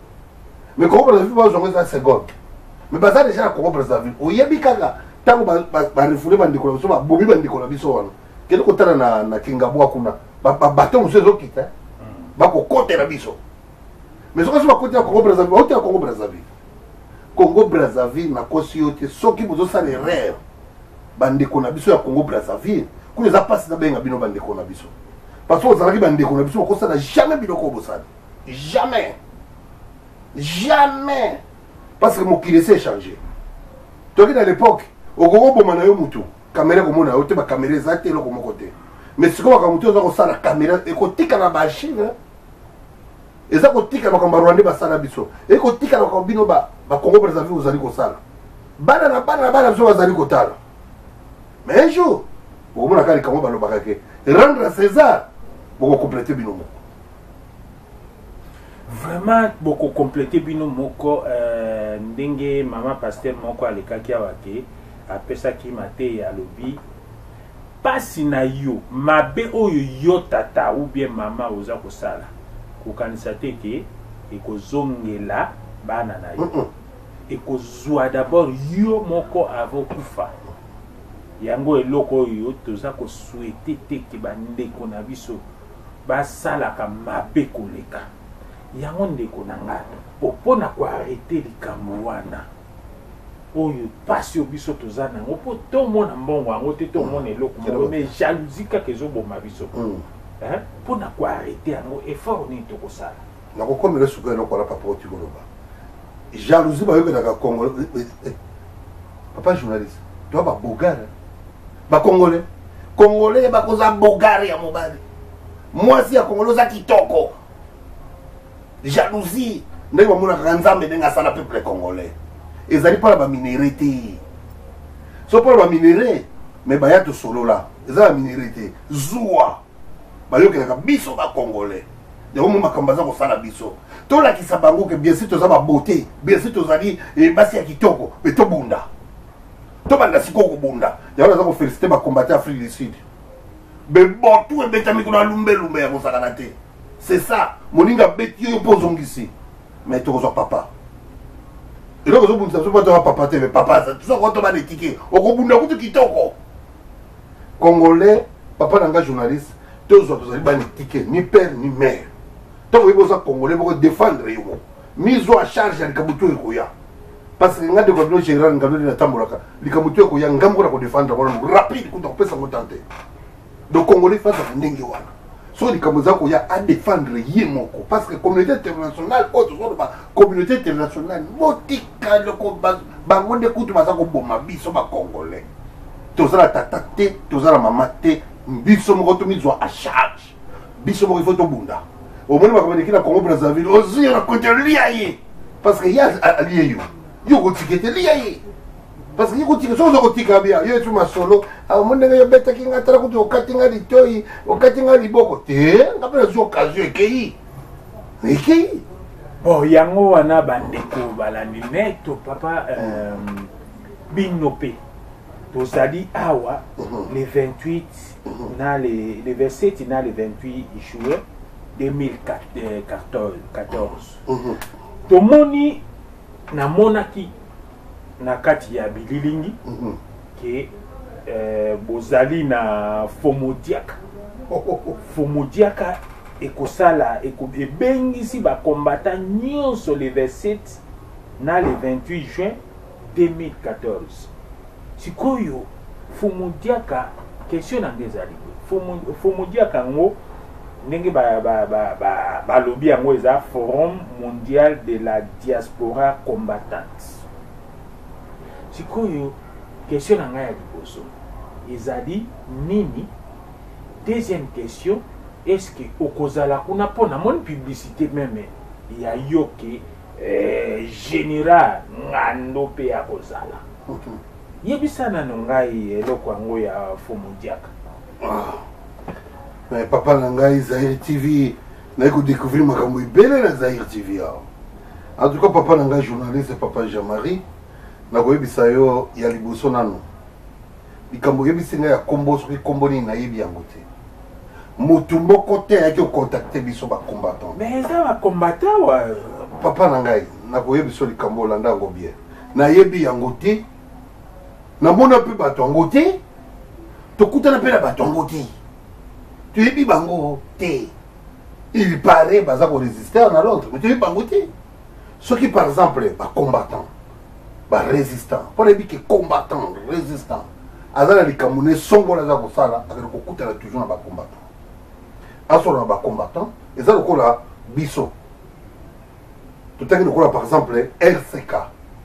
mais Congo Brazzaville bazongo eza seconde mais baza déjà na Congo Brazzaville oyebi kaka ntango barefule bandeko na biso babomi bandeko na biso wana kende kotala na Kingabwa kuna babato mosusu ezokita bakokotela biso mais soki so bakotela Congo Brazzaville baotela Congo Brazzaville Congo Brazzaville nakosi yo te soki bozosala erreur bandeko na biso ya Congo Brazzaville kuna eza mpasi nabenga bino bandeko na biso parce que ozalaki bandeko na biso bakosala jamais biloko bosala jamais jamais parce que mokili s'est changé toki na l'époque okoko boma na yo mutu caméra komona yo te ba caméra ezate eloko moko te mais sikoyo baka mutu oza kosala caméra ekotikala ba archive eza kotikala makambo ya rwanda basala biso ekotikala makambo bino bakongo brazzaville ozali kosala bana na bana na bana biso bazali kotala mais un jour okomona kaka likambo balobaka ke rendre à César bokokomplete bino moko vraiment bokokomplete bino moko euh, ndenge mama pasteur moko alekaki awa ke apesaki mate alobi pasi na yo mabe oyo yo tata ou bien mama oza kosala kokanisa te ke ekozongela bana na yo mm -mm. ekozwa d'abord yo moko avo kufa yango eloko oyo toza koswete te ke bandeko na biso basalaka mabe koleka yango ndeko na nga opona koarete likambo wana oyo pasi oyo biso toza nango mpo tomona mbongo yango te tomona eloko moko me jalousie kaka ezoboma biso mpona koarete yango effort nini tokosala nakokomela suka eloko wana papa oti koloba jalousie bayokelaka congo papa journaliste toa babogare bakongole kongole bakoza bogare ya mobali mwasi ya kongole oza kitoko jalousie ndenge bamonaka nzambe ndenge asala peuple congolais ezali mpona baminere te so mpona baminere me baya tosolola eza baminere te zuwa bayokelaka biso bacongolais yango mo makambo aza kosala biso tolakisa bango ke bien sûr toza babote bien sûr tozali basi ya kitoko me tobunda tobanda sikoyo kobunda yango naza kofélicité bacombatte afrique du sud bebotu ebetami kuna lumbelumbe ya kosakana te c'est ça moninga beti yo mpo ozongisi mais tokozwa papa eloko ozobundisa biso mpo toka papa te me papa tozoko tobana etike okobunda kutu kitoko congolais papa na nga journaliste tozwa tozali bana etike ni père ni mère ntango oyebi oza congolais boko défendre yo mise en charge ya likambo to ekoya parce que nga ndeko bino général ngando ndena tambolaka likambo to ekoya ngambo na kodéfendre wana rapide kuta kopesa ngo tante donc congolais face à ndenge wana so likambo za koya a défendre ye moko parce que communauté internationale autre so ba communauté internationale motika loko bango nde kutu baza koboma biso ba congolais tozala tata te tozala mama te biso moko to mizwa à charge biso moko il faut to bunda au moins makambo ndeki na Congo Brazzaville ozi na côté liaye parce que ya lié yo yo ko tikete liaye parce que yo ko tikete so ko tika bia yo tu masolo au moins ndenge yo beta kinga tara kutu okati nga litoi okati nga liboko te ngapela zo occasion ekei ekei bon yango wana bandeko balandi neto papa euh, binope tozali awa le vingt-huit na le le vingt-sept na le vingt-huit juillet deux mille quatorze tomoni namonaki na kati ya bililingi ke eh, bozali na fomodiaka fomodiaka ekosala ebengisi bakombata nyonso le vingt-sept na le vingt-huit juin deux mille quatorze sikoyo fomodiaka question nange ezali fomodiaka ngo ndenge balobi yango eza forum mondial de la diaspora combattante sikoyo question na ngai ya liboso ezali nini deuxième question est-ce que okozala kuna mpo namoni publicité meme ya yo ke eh, général ngando mpe ya kozala yebisana no ngai eloko yango ya fomodiaka mais papa na ngai Zaire T V naye kodécouvrir makambo ebele na Zaire T V awa en tout cas papa na ngai journaliste papa Jean-Marie nakoyebisa yo ya liboso nano likambo oyebisi ngai ya kombo soki kombo nini nayebi yango te motu moko te ayaki ocontacte biso bacombattant mais eza bacombattant wa papa na ngai nakoyebisa likambo olanda yango bien nayebi yango te namona mpe bato yango te tokutana mpe na bato yango te toyebi bango te il paraît baza korésister na l'autre mais toyebi bango te soki par exemple bacombattant barésistant mpona yebi ke combattant résistant aza na likambo ne songola aza kosala akende kokutana toujours na bacombattant asola na bacombattant eza lokola biso totangi lokola par exemple R C K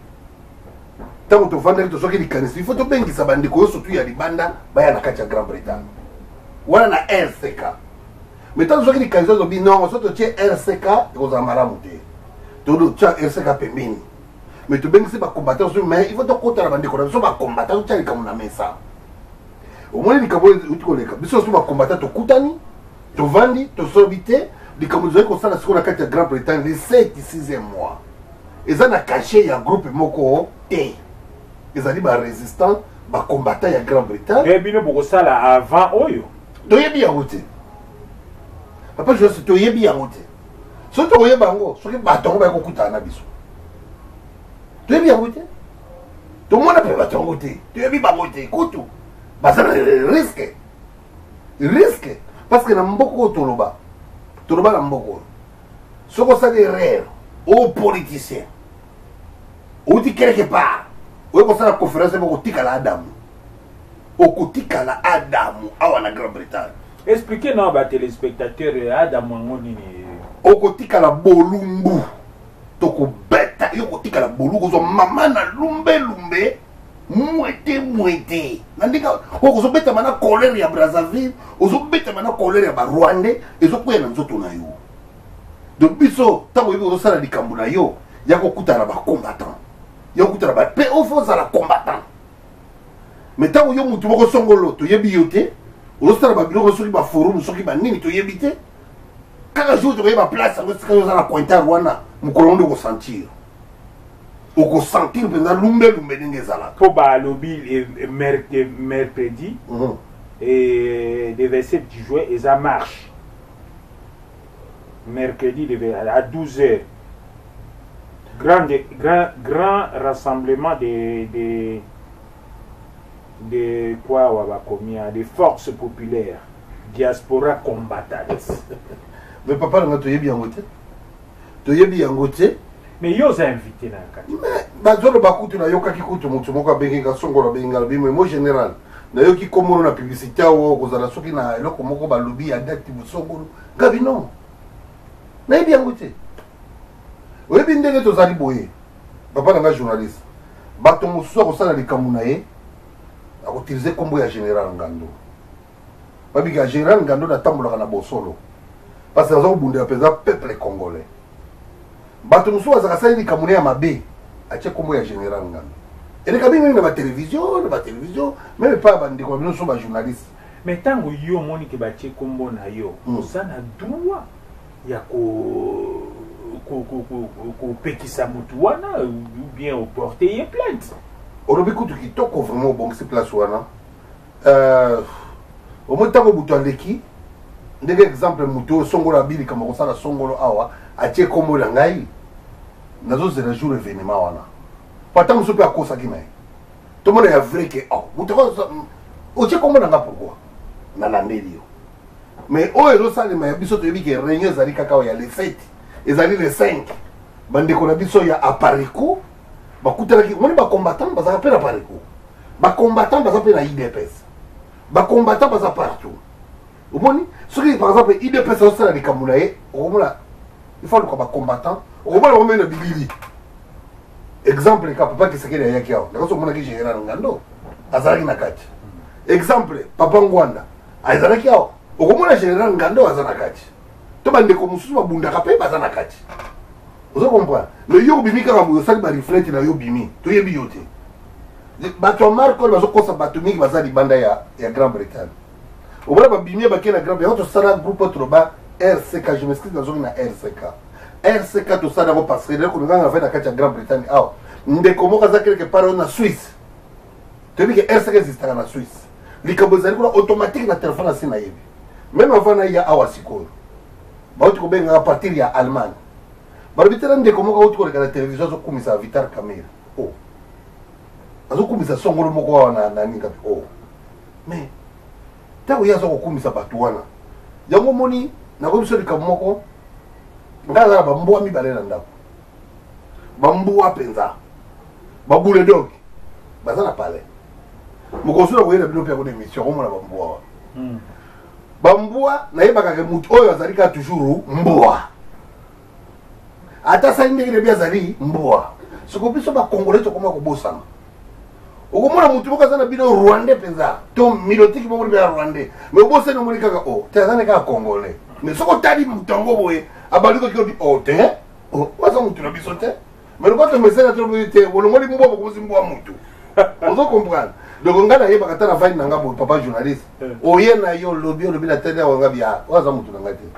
tant que vendre to soki likanisi il faut to bengisa bandeko surtout ya libanda baya na kati ya Grande Bretagne wala na R C K mais tant soki likanisi to bi non so to tie R C K ko za maramu te to do tia R C K pembeni mais to bengisi ba combattant so mais il faut to kota na bandeko na so ba combattant tia likamu na mesa au moins likabo utikoleka biso so ba combattant to kutani to vandi to sobite likamu zo ko sala siko na kati ya Grande Bretagne les sept sixième mois eza na caché ya groupe moko te ezali ba résistant ba combattant ya Grande Bretagne et bino boko sala avant oyo toyebi yango te papa je suis toyebi yango te so toyeba yango soki batongo ba kokutana na biso toyebi yango te tomona pe batongo te toyebi bango te kutu basa risque risque parce que na mboko toloba toloba na mboko soko sa des rêves aux politiciens ou dit quelque part ou comme ça la conférence pour tika la Adam au kotika la Adam awa na Grande-Bretagne expliquez nous ba téléspectateurs Adam ngoni ni au kotika la bolumbu toko beta yo kotika la bolumbu zo mama na lumbe lumbe mwete mwete nandika o ko beta mana colère ya Brazzaville o zo beta mana colère ya ba Rwanda ezo kwena nzoto na yo donc biso tango yo sala likambo na yo ya kokuta na ba combattant ya kokuta na ba pe au fond za la combattant mais tango yo mutu boko songolo to yebi yote o sala ba biloko soki ba forum soki ba nini to yebi te kaka jour to yeba place ngo sika yo za la pointeur wana mukolondo ko sentir o ko sentir pendant lumbe lumbe ndenge zala po ba lobby mercredi mhm et le vingt-sept juin et ça marche mercredi à douze heures. Grand, grand, grand rassemblement de, de, de quoi combien des forces populaires, diaspora combattante. Mais papa, on a tout bien voté. Tout bien voté. Mais ils ont invité dans le cas. Mais, bazolo bakutu na yoka kikutu mutu moka bengi ka songo la benga la bimwe mo général. Na yoki komoro na publicité o kozala soki na eloko moko ba lobby ya date bu songo. Gabi non. Na yebi yango te oyebi ndenge tozali boye papa nanga journaliste bato mosusu akosala likambo na ye akotilize kombo ya général Ngando babika général Ngando natambolaka na bosolo parce que aza kobundela mpenza peuple congolais bato mosusu azaka sali likambo na ye ya mabe atie kombo ya général Ngando eleka bingi na batelevizio na batelevizio meme pa bandeko na bino so bajournaliste mais ntango yo omoni ke batie kombo na yo oza na droit ya ko ko ko ko pekisa mutu wana ou bien au porter plainte olobi kutu kitoko vraiment bon c'est place wana euh au moins tango butu andeki ndenge exemple mutu songola bili kama kosala songolo awa atie kombo la ngai nazo zela jour événement wana pata musupe akosa kinaye to mona ya vrai que oh mutu ko o tie kombo nanga pourquoi na landeli yo mais oyo ezosalema ya biso toyebi ke réunion ezali kaka ya le sept ezali le cinq bandeko na biso ya aparico bakutelaki moni bacombattant bazaka mpe na aparico bacombattant baza mpe na I D P S bacombattant baza partout omoni soki par exemple I D P S azosala likambo na ye okomona il faut luka bacombattant okomona bango mpe na bilili exemple ka papa kisekeli ayaki awa nakaso omonaki général Ngando azalaki na kati exemple papa Ngwanda azalaki awa okomona général Ngando aza na kati to bandeko mosusu babundaka mpe baza na kati ozo comprendre mais yo obimi kaka boye osali bareflete na yo bimi toyebi yo te bato ya marke oyo bazokosa bato mingi baza libanda ya, ya Grande Bretagne omona babimi bakei na Grande Bretagne tosala groupe oyo toloba R C K je m'excuse nazongi na R C K R C K tosala yango parce que lelo koninganga fai na kati ya Grande Bretagne awa ndeko moko aza quelque part oyo na Suisse toyebi ke R C K existaka na Suisse likambo ezali kuna automatique na telefone asi nayebi même avant na ya awa sikoyo bauti kobenga a partir ya Allemagne balobi tala ndeko moko auti koleka na télévision azokumisa Vital Kamerhe oh azokumisa songolo moko awa na nani ngapi oh mais ntango ye aza kokumisa bato wana yango moni nakoyi biso likambo moko ngai aza na bambwa mibale na ndako bambwa mpenza babule dog baza na palais mokosu na koyela bino mpe yango na émission komona bambwa awa bambwa nayebakaka mutu oyo azali kaka toujours mbwa ata sali ndenge nebi azali mbwa siko biso bakongole tokoma kobosana okomona mutu moko aza na bino rwandais mpenza to milotiki moko bino ya rwandais mais obosani omoni kaka o te aza ne kaka congolais mais soki otali mutu yango boye abaliko kiobi o te aza mutu na biso te mais lokoto mesena to te bolongoli mbwa bokomosi mbwa mutu ozo comprendre donc nga nayebaka ata na vai na nga boye papa journaliste oye na yo lobi olobi na tete wanga bia oyo aza mutu na nga te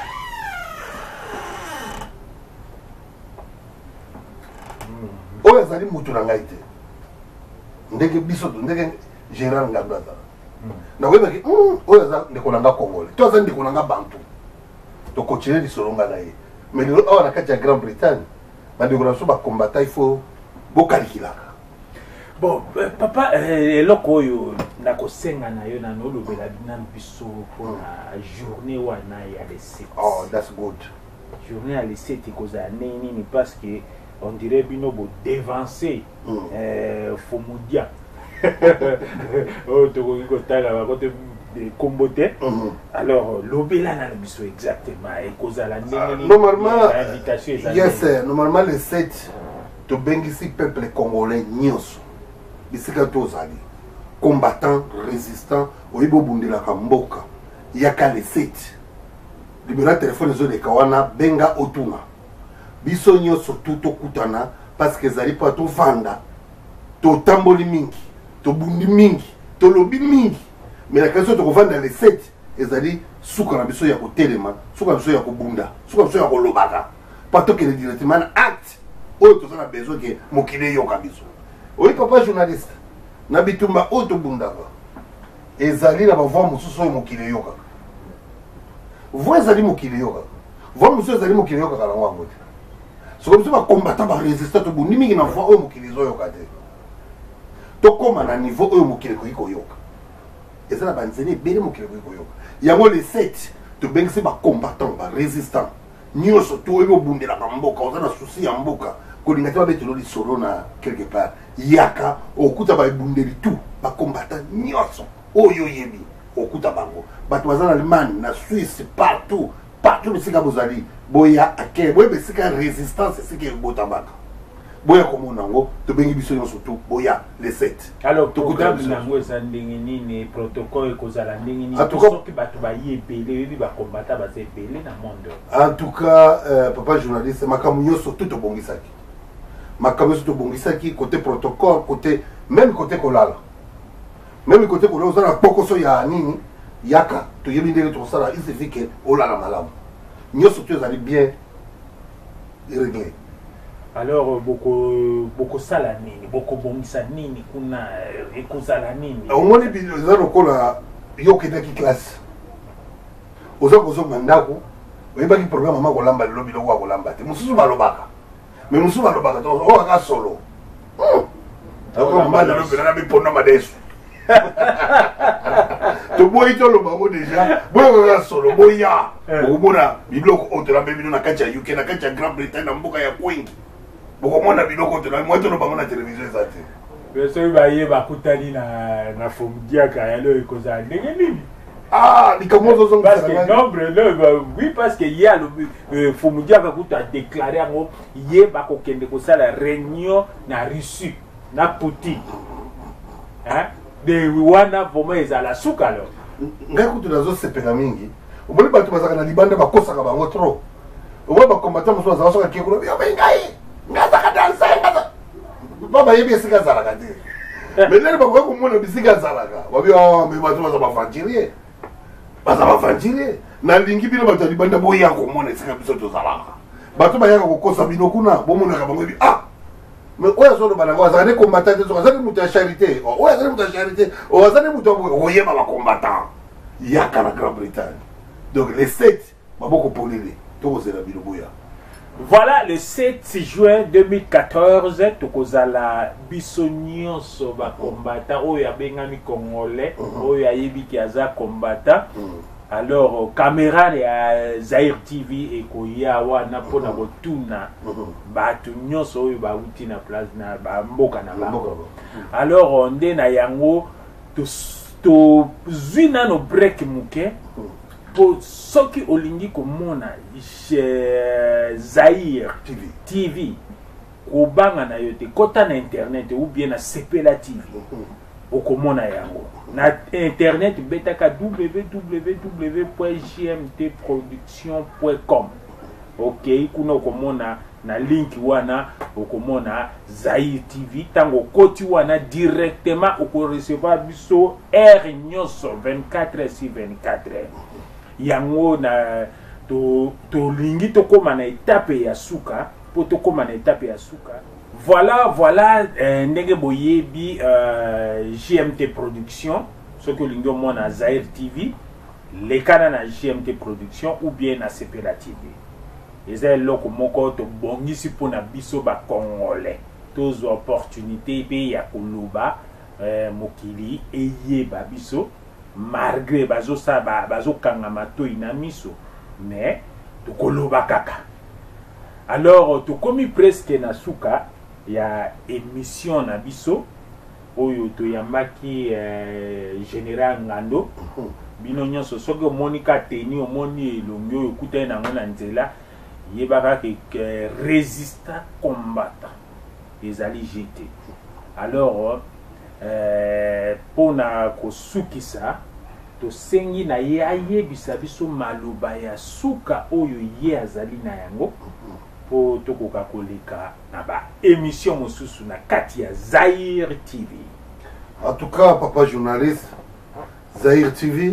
oyo azali mutu na ngai te ndenge biso to ndenge général ngando azala nakoyebaki oyo aza ndeko na nga congolais to aza ndeko na nga bantu tokontinue lisolo nga na ye mais lelo awa na kati ya grande bretagne bandeko na biso bakombata il faut bokalikilaka. Bon, papa, eloko oyo nakosenga na yo nano olobela nano biso mpona journée wana ya le sept. Oh, that's good. Journée ya le sept ekozala nini nini parce que on dirait bino bo dévancer euh Fomudia. Oh, tokoki kotala bakote kombo te. Alors lobela nano biso exactement ekozala nini. Normalement, yes, normalement le sept to bengisi peuple congolais nyonso. Bisika tozali combattant résistant oyibo bundela kamboka yaka le sept libéra téléphone zo de kawana benga otuna biso nyonso tout okutana parce que zali pa to vanda to tamboli mingi to bundi mingi to lobi mingi mais la question to vanda le sept ezali suka na biso ya kotelema suka na biso ya kobunda suka na biso ya kolobaka pato que directement acte oyo tozana besoin que mokile yoka biso. Oui, papa journaliste, na bitumba oto bundaka. Ezali na bavwa mususu oyo mokile yoka. Vwa ezali mokile yoka. Vwa mususu ezali mokile yoka kala wango te. So comme ça ba combattant ba résister to bundi mingi na vwa oyo mokile zo yoka te. To koma na niveau oyo mokile ko yiko yoka. Ezala ba nzene bele mokile ko yiko yoka. Yango le sept to bengisi ba combattant ba résistant. Nyoso to oyo bundela ka mboka, ozana souci ya mboka. Kolinga te babetelo lisolo na quelque part yaka okuta babundeli tout bakombata nyonso oyo yebi okuta bango bato baza na Allemagne na Suisse partout partout bisika bozali boya ake boya bisika résistance sika botambaka boya komona ngo tobengi biso nyonso tout boya le sept. Alors programme nango eza ndenge nini protocole ekozala ndenge nini soki bato bayebele ebi bakombata baza ebele na monde. En tout cas euh, papa journaliste makambo nyonso tout obongisaki makambo nyonso tobongisaki côté protocole côté même côté kolala même côté kolala ozala pokoso ya nini yaka toyebi ndenge tokosala il suffit que olala malamu nyonso tu ezali bien réglé. Alors boko boko sala nini boko bongisa nini kuna ekozala nini omoni bino eza lokola yokendaki classe oza kozonga ndako oyebaki programme ama kolamba lelo biloko ya kolamba te mosusu balobaka mais musu balobaka to o ka solo ako mbala lo bela bi pona madesu to boyi to lo bango déjà boyo ka solo boya obona biloko otela be bino na kati ya U K na kati ya Grande Bretagne na mboka ya kwingi bokomona biloko otela mo to lo bango na télévision ezate beso ba ye bakutani na na Fomudia ka yalo ekozala ndenge nini. Ah, les Camerounais sont parce que nombre là, oui, parce que hier le Fomudia a déclaré en hier bah qu'on kende ko ça la réunion na Russie na Poutine, hein, de wana vraiment ils à la souka alors. Ngaku tu nazo sepela mingi. Obole batu bazaka na libanda bakosa ka bango trop. Obole ba combattant muso za soka kekolo yo bengai. Ngaza ka dansa ngaza. Baba yebi esika zala ka te. Mais là ba ko mona bisika zala ka. Babi ah mais batu baza ba fantirie. Baza bavanjire na lingi bino bato libanda boya komona sika biso tozalaka bato bayaka kokosa bino kuna bomonaka bango bi ah mais oya solo bananga azali combattant te azali mutu ya charité oya azali mutu ya charité o azali mutu oyeba ba combattant yaka na Grande Bretagne donc les sept baboko polele tokozela bino boya. Voilà le sept juin deux mille quatorze tokozala biso nyonso ba combattant oyo abengami congolais oyo ayebi ki aza combattant. Alors caméra ya Zaire T V ekoya wana pona botuna bato nyonso oyo bauti na place na ba mboka na bango. Alors nde na yango to to zina no break muke pour soki olingi komona Zaire T V kobanga na yo te kota na internet ou bien na Sepela T V okomona yango na internet betaka w w w point j m t production point com. Ok, kuna okomona na link wana okomona Zaïre T V tango koti wana directement oko recevoir biso heure nyonso vingt-quatre heures sur vingt-quatre. Yango na to to lingi to koma na étape ya suka po to koma na étape ya suka. Voilà, voilà, euh, ndenge boyebi euh, J M T Production, ce que lingo mona Zaïre T V, les canaux na J M T Production ou bien na Sepela T V. Et c'est là que moko to bongisi pour na biso ba congolais. Tous opportunités pe ya koloba euh, mokili eye ba biso malgré bazo sa ba bazo kangama to inamiso mais to koloba kaka. Alors to komi presque na suka ya émission na biso oyo to yambaki euh, général Ngando bino nyonso soki omoni ka teni omoni elongi oyo kutani nango na nzela yebaka ke résistant combattant ezali jeté. Alors euh, pona kosukisa tosengi na ye ayebisa biso maloba ya suka oyo ye azali na yango po tokoka koleka na ba émission mosusu na kati ya Zaïre T V. En tout cas, papa journaliste, Zaïre T V,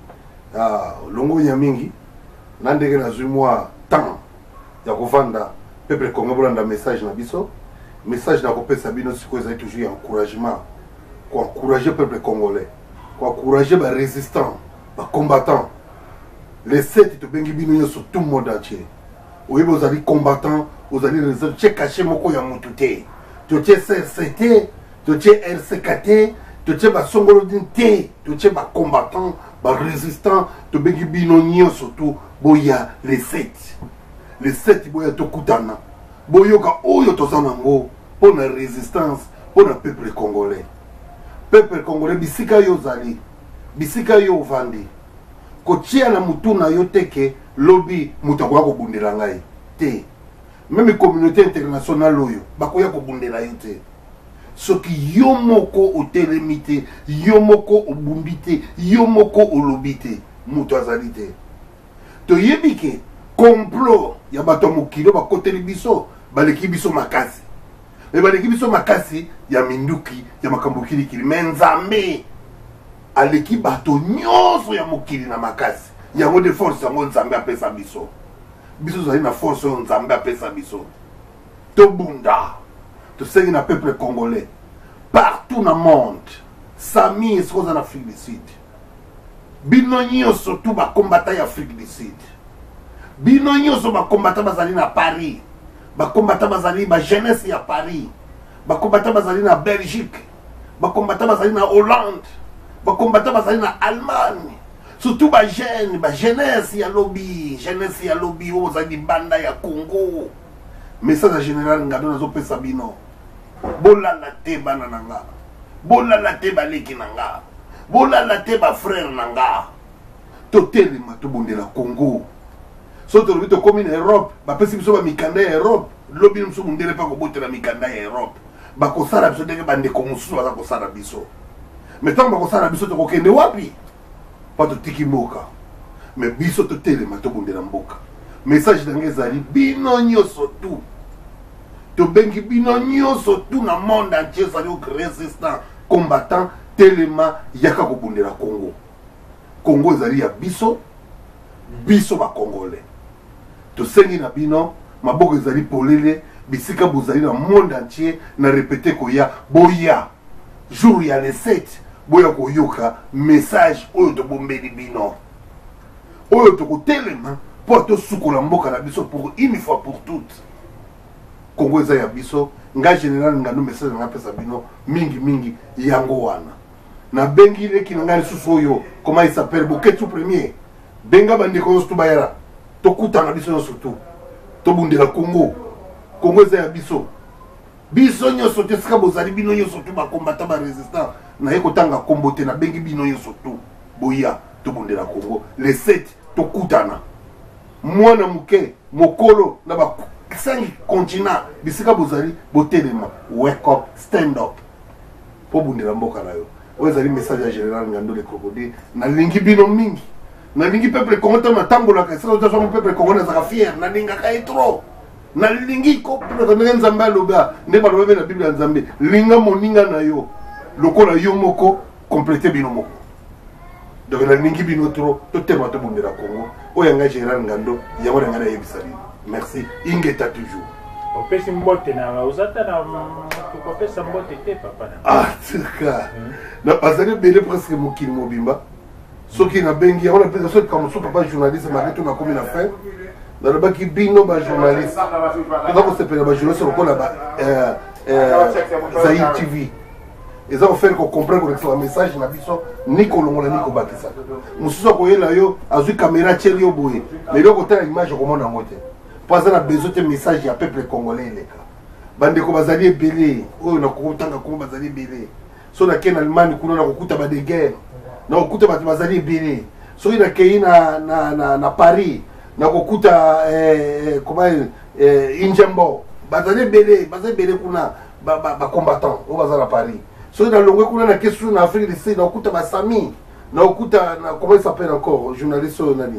ah, longo nyamingi, nandege na zumwa temps ya kovanda peuple congolais bolanda message na biso, message na kopesa bino siko ezali toujours encouragement, ko encourager peuple congolais, ko encourager ba résistants, ba combattants. Les sept to bengi bino sur tout le monde entier. Oui, vous allez combattant, vous allez résoudre, tu es caché moko ya mutute. Tu es C R C T, tu es R C K T, tu es ba songolodin T, tu es ba combattant, ba résistant, tu bengi bino nyo surtout, boya les sept. Les sept boya to kutana. Boyoka oyo to zanango, pour la résistance, pour le peuple congolais. Peuple congolais, bisika yo zali, bisika yo vandi. Kochia na mutu na yo teke, lobby mutakoya ko bundela ngai te. Même communauté internationale oyo bakoya ko bundela yo te. Soki yo moko otelemite, yo moko obumbite, yo moko olobite, mutu azali te. To yebike complot ya bato mokilo bakoteli biso, baleki biso makasi. Me baleki biso makasi ya minduki ya makambukili kili menzambe. Aleki bato nyonso ya mokili na makasi. Yango de force yango nzambe apesa biso. Biso zali na force yango nzambe apesa biso. To bunda. To sengi na peuple congolais. Partout dans le monde. Sami est en Afrique du Sud. Bino nyonso tout ba combattant ya Afrique du Sud. Bino nyonso ba combattant bazali na Paris. Ba combattant bazali ba jeunesse ya Paris. Ba combattant bazali na Belgique. Ba combattant bazali na Hollande. Ba combattant bazali na Allemagne. Surtout ba jeune, ba jeunesse ya lobby, jeunesse ya lobby ozali banda ya Congo. Message général ngado nazo pesa bino. Bola la te bana nanga. Bola la te baleki nanga. Bola la te ba frère nanga. Toteli matobonde la Congo. Soto lobito komi na Europe, ba pesi biso ba mikanda ya Europe. Lobby mso mundele pa ko botela mikanda ya Europe. Ba ko sala biso ndenge bande ko mususu baza ko sala biso. Metango ba ko sala biso to ko kende wapi? Pas de tiki moka. Mais biso to tele matobonde la mboka. Message dange zali bino nyoso tu. To bengi bino nyoso tu na monde entier zali au résistant combattant telema yaka ko bundela Congo. Congo zali ya biso biso ba congolais. To sengi na bino maboko zali polele bisika bozali na monde entier na répéter ko ya boya jour ya les sept boya ko yoka message oyo to bombeli bino. Oyo to ko telema pour to sukola mboka na biso pour une fois pour toutes. Congo eza ya biso nga général ngano message nga pesa bino mingi mingi yango wana. Na bengi leki nga lisusu oyo comment il s'appelle Boketu premier. Benga bandeko yostu bayara. To kutana biso surtout. To bundela Congo. Congo eza ya biso. Biso nyoso te sika bozali bino nyoso tu ba combattant ba résistant na yeko tanga kombote na bengi bino nyoso tu. Boya to bundela Congo. Les sept to kutana. Mwana muke mokolo na ba cinq continents bisika bozali botelema wake up stand up po bundela mboka na yo ozali message ya général Ngando le crocodile na lingi bino mingi na lingi peuple congolais matambola ka sala zo peuple congolais za fier na linga ka etro na lingi ko peuple na nzamba loba nde ba lobe na bible ya nzambe linga moninga na yo lokola yo moko compléter bino moko donc na lingi bino trop to tema to bundela Congo oyanga général Ngando ya wona ngana yebisali merci ingeta toujours opesi mbote na uzata na kopesa mbote te papa na ah tuka na bazali bele presque mokili mobimba soki na bengi on appelle ça comme so papa journaliste maketo na komi na fin na le baki bino ba journaliste donc c'est pas ba journaliste ko na ba euh euh Zaïr T V et ça faire qu'on comprenne que le message na biso ni kolongola ni ko bakisa mususu ko yela yo azu caméra tcheli yo boye mais le côté image ko mona ngote pas na besoin de message ya peuple congolais leka bande ko bazali belé oyo na ko tanga ko bazali belé so na ken Allemagne kuna na kokuta ba de guerre na kokuta ba bazali belé so ina keina na na na Paris na kokuta eh comment eh Injambo bazali belé bazali belé kuna ba ba combattant o bazala Paris so ina longwe kuna na question na Afrique du Sud na kokuta ba Sami na kokuta na comment il s'appelle encore journaliste nani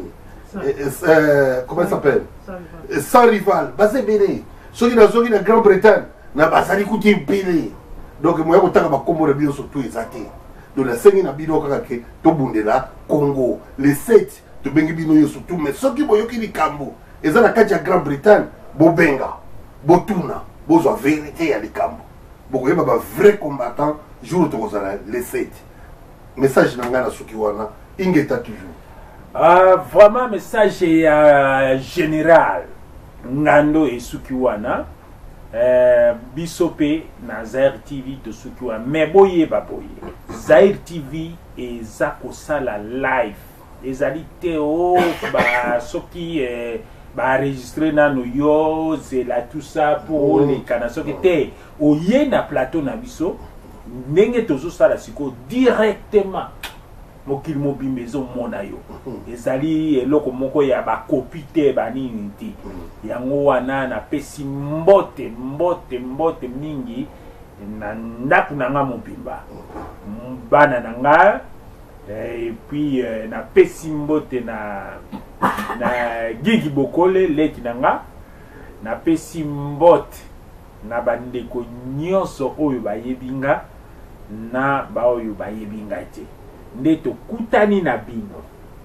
euh comment il s'appelle sans rival basé belé ceux qui sont en Grande-Bretagne na basali kuti belé donc moi ko tanga ba kombo bio surtout ezate donc la cinq na bino kaka ke to bundela Congo les sept to bengi bino yo surtout mais ceux qui boyoki likambo ezana kati ya Grande-Bretagne bobenga botuna bozwa vérité ya likambo bokoyeba ba vrai combattant jour to kozala les sept message na ngana suki wana ingeta toujours. Uh, vraiment message uh, général Ngando et Sukiwana uh, bisope na Zaïr T V to Sukiwana mais boye ba boye Zaïr T V et zako sala live ezali teo ba soki eh, ba enregistrer na no yo zela tout ça pour les kana soki te oye na plateau na biso ndenge tozo sala siko directement mokili mobimba ezomona yo ezali eloko moko ya bakopi te banini te yango wana napesi mbote mbote mbote mingi na ndako na nga mobimba bana na nga et puis napesi mbote na na Gigi Bokole leki na nga napesi mbote na bandeko nyonso oyo bayebinga na baoyo bayebinga te nde tokutani na bino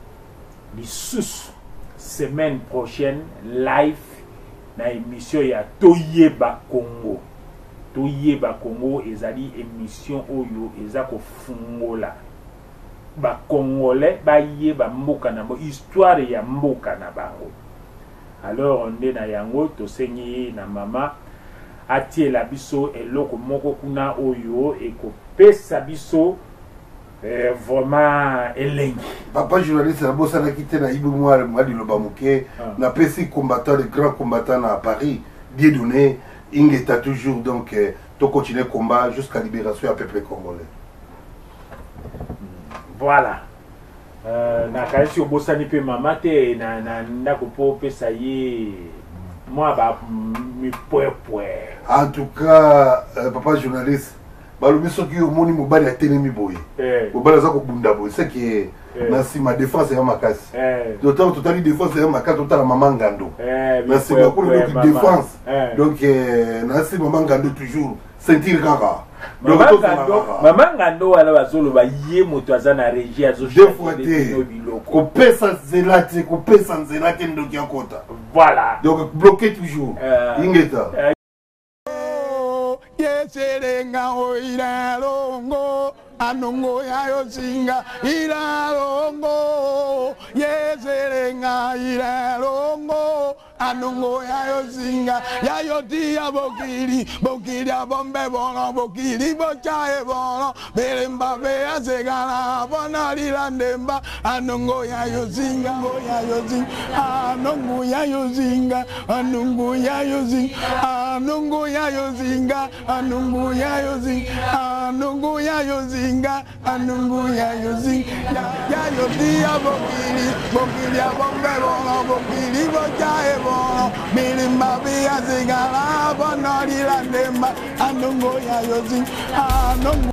lisusu semaine prochaine live na émission ya Toyeba Congo. Toyeba Congo ezali émission oyo eza kofungola ba congolais bayeba mboka na bo histoire ya mboka na bango. Alors nde na yango tosengi na mama atiela biso eloko moko kuna oyo ekopesa biso Eh, vraiment elengi papa journaliste na bossa na quitté na ibu moi mali loba muke na pesi combattant les grands combattants à Paris bien donné ingeta toujours donc eh, to continuer combat jusqu'à libération à peuple congolais. Voilà euh, na kaisi obossa ni pe mama te na na ndako po pesa ye moi ba mi poe poe en tout cas euh, papa journaliste balobi soki omoni mobali atelemi boye mobali aza kobunda boye c'est que na nsima défense ya makasi d'autant totali défense ya makasi totala mama Ngando na nsima kolobi défense donc na nsima mama Ngando toujours sentir kaka mama Ngando wala bazoloba ye moto aza na régie azochate kopesa nzela te kopesa nzela te ndoki ya kota voilà donc bloqué toujours ingeta Yeserenga oira longo anungo yayo singa ira longo yeserenga ira longo anungo yayo singa yayo tia bokiri bokiri bombe bono bokiri bochae bono belemba bea segala bona lilandemba anungo yayo singa go yayo singa anungo yayo singa anungo yayo singa anungo yayo singa anungo yayo singa anungo yayo singa anungo yayo singa yayo tia bokiri bokiri bombe bono bokiri bochae bono milima bia zingala bono lilandema anongo ya yozi anongo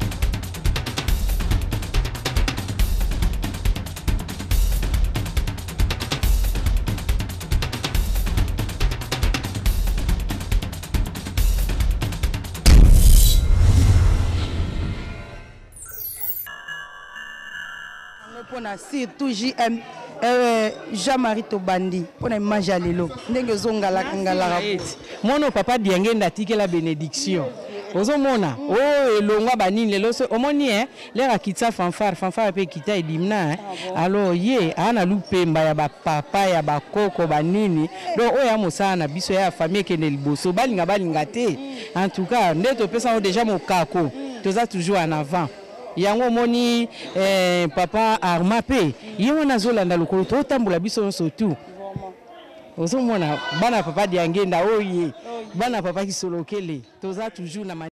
pona surtout J M euh, Jean-Marie Tobandi pona image ya lelo ndenge ozongala ngala mono papa Diange ndatikela bénédiction ozomona oh elongwa banini lelo omoni eh lera kitsa fanfare fanfare pe kita edimna eh alors ye ana lupemba ya ba papa ya ba koko banini donc oya mosana biso ya famille kene liboso balinga balinga te en tout cas ndeto pesa déjà mokako toza toujours en avant yango moni eh, papa Arma pe yewe nazolanda lokolo to tambola biso surtout ozomona bana papa Diange nda oye bana papa Kisolokele toza toujours na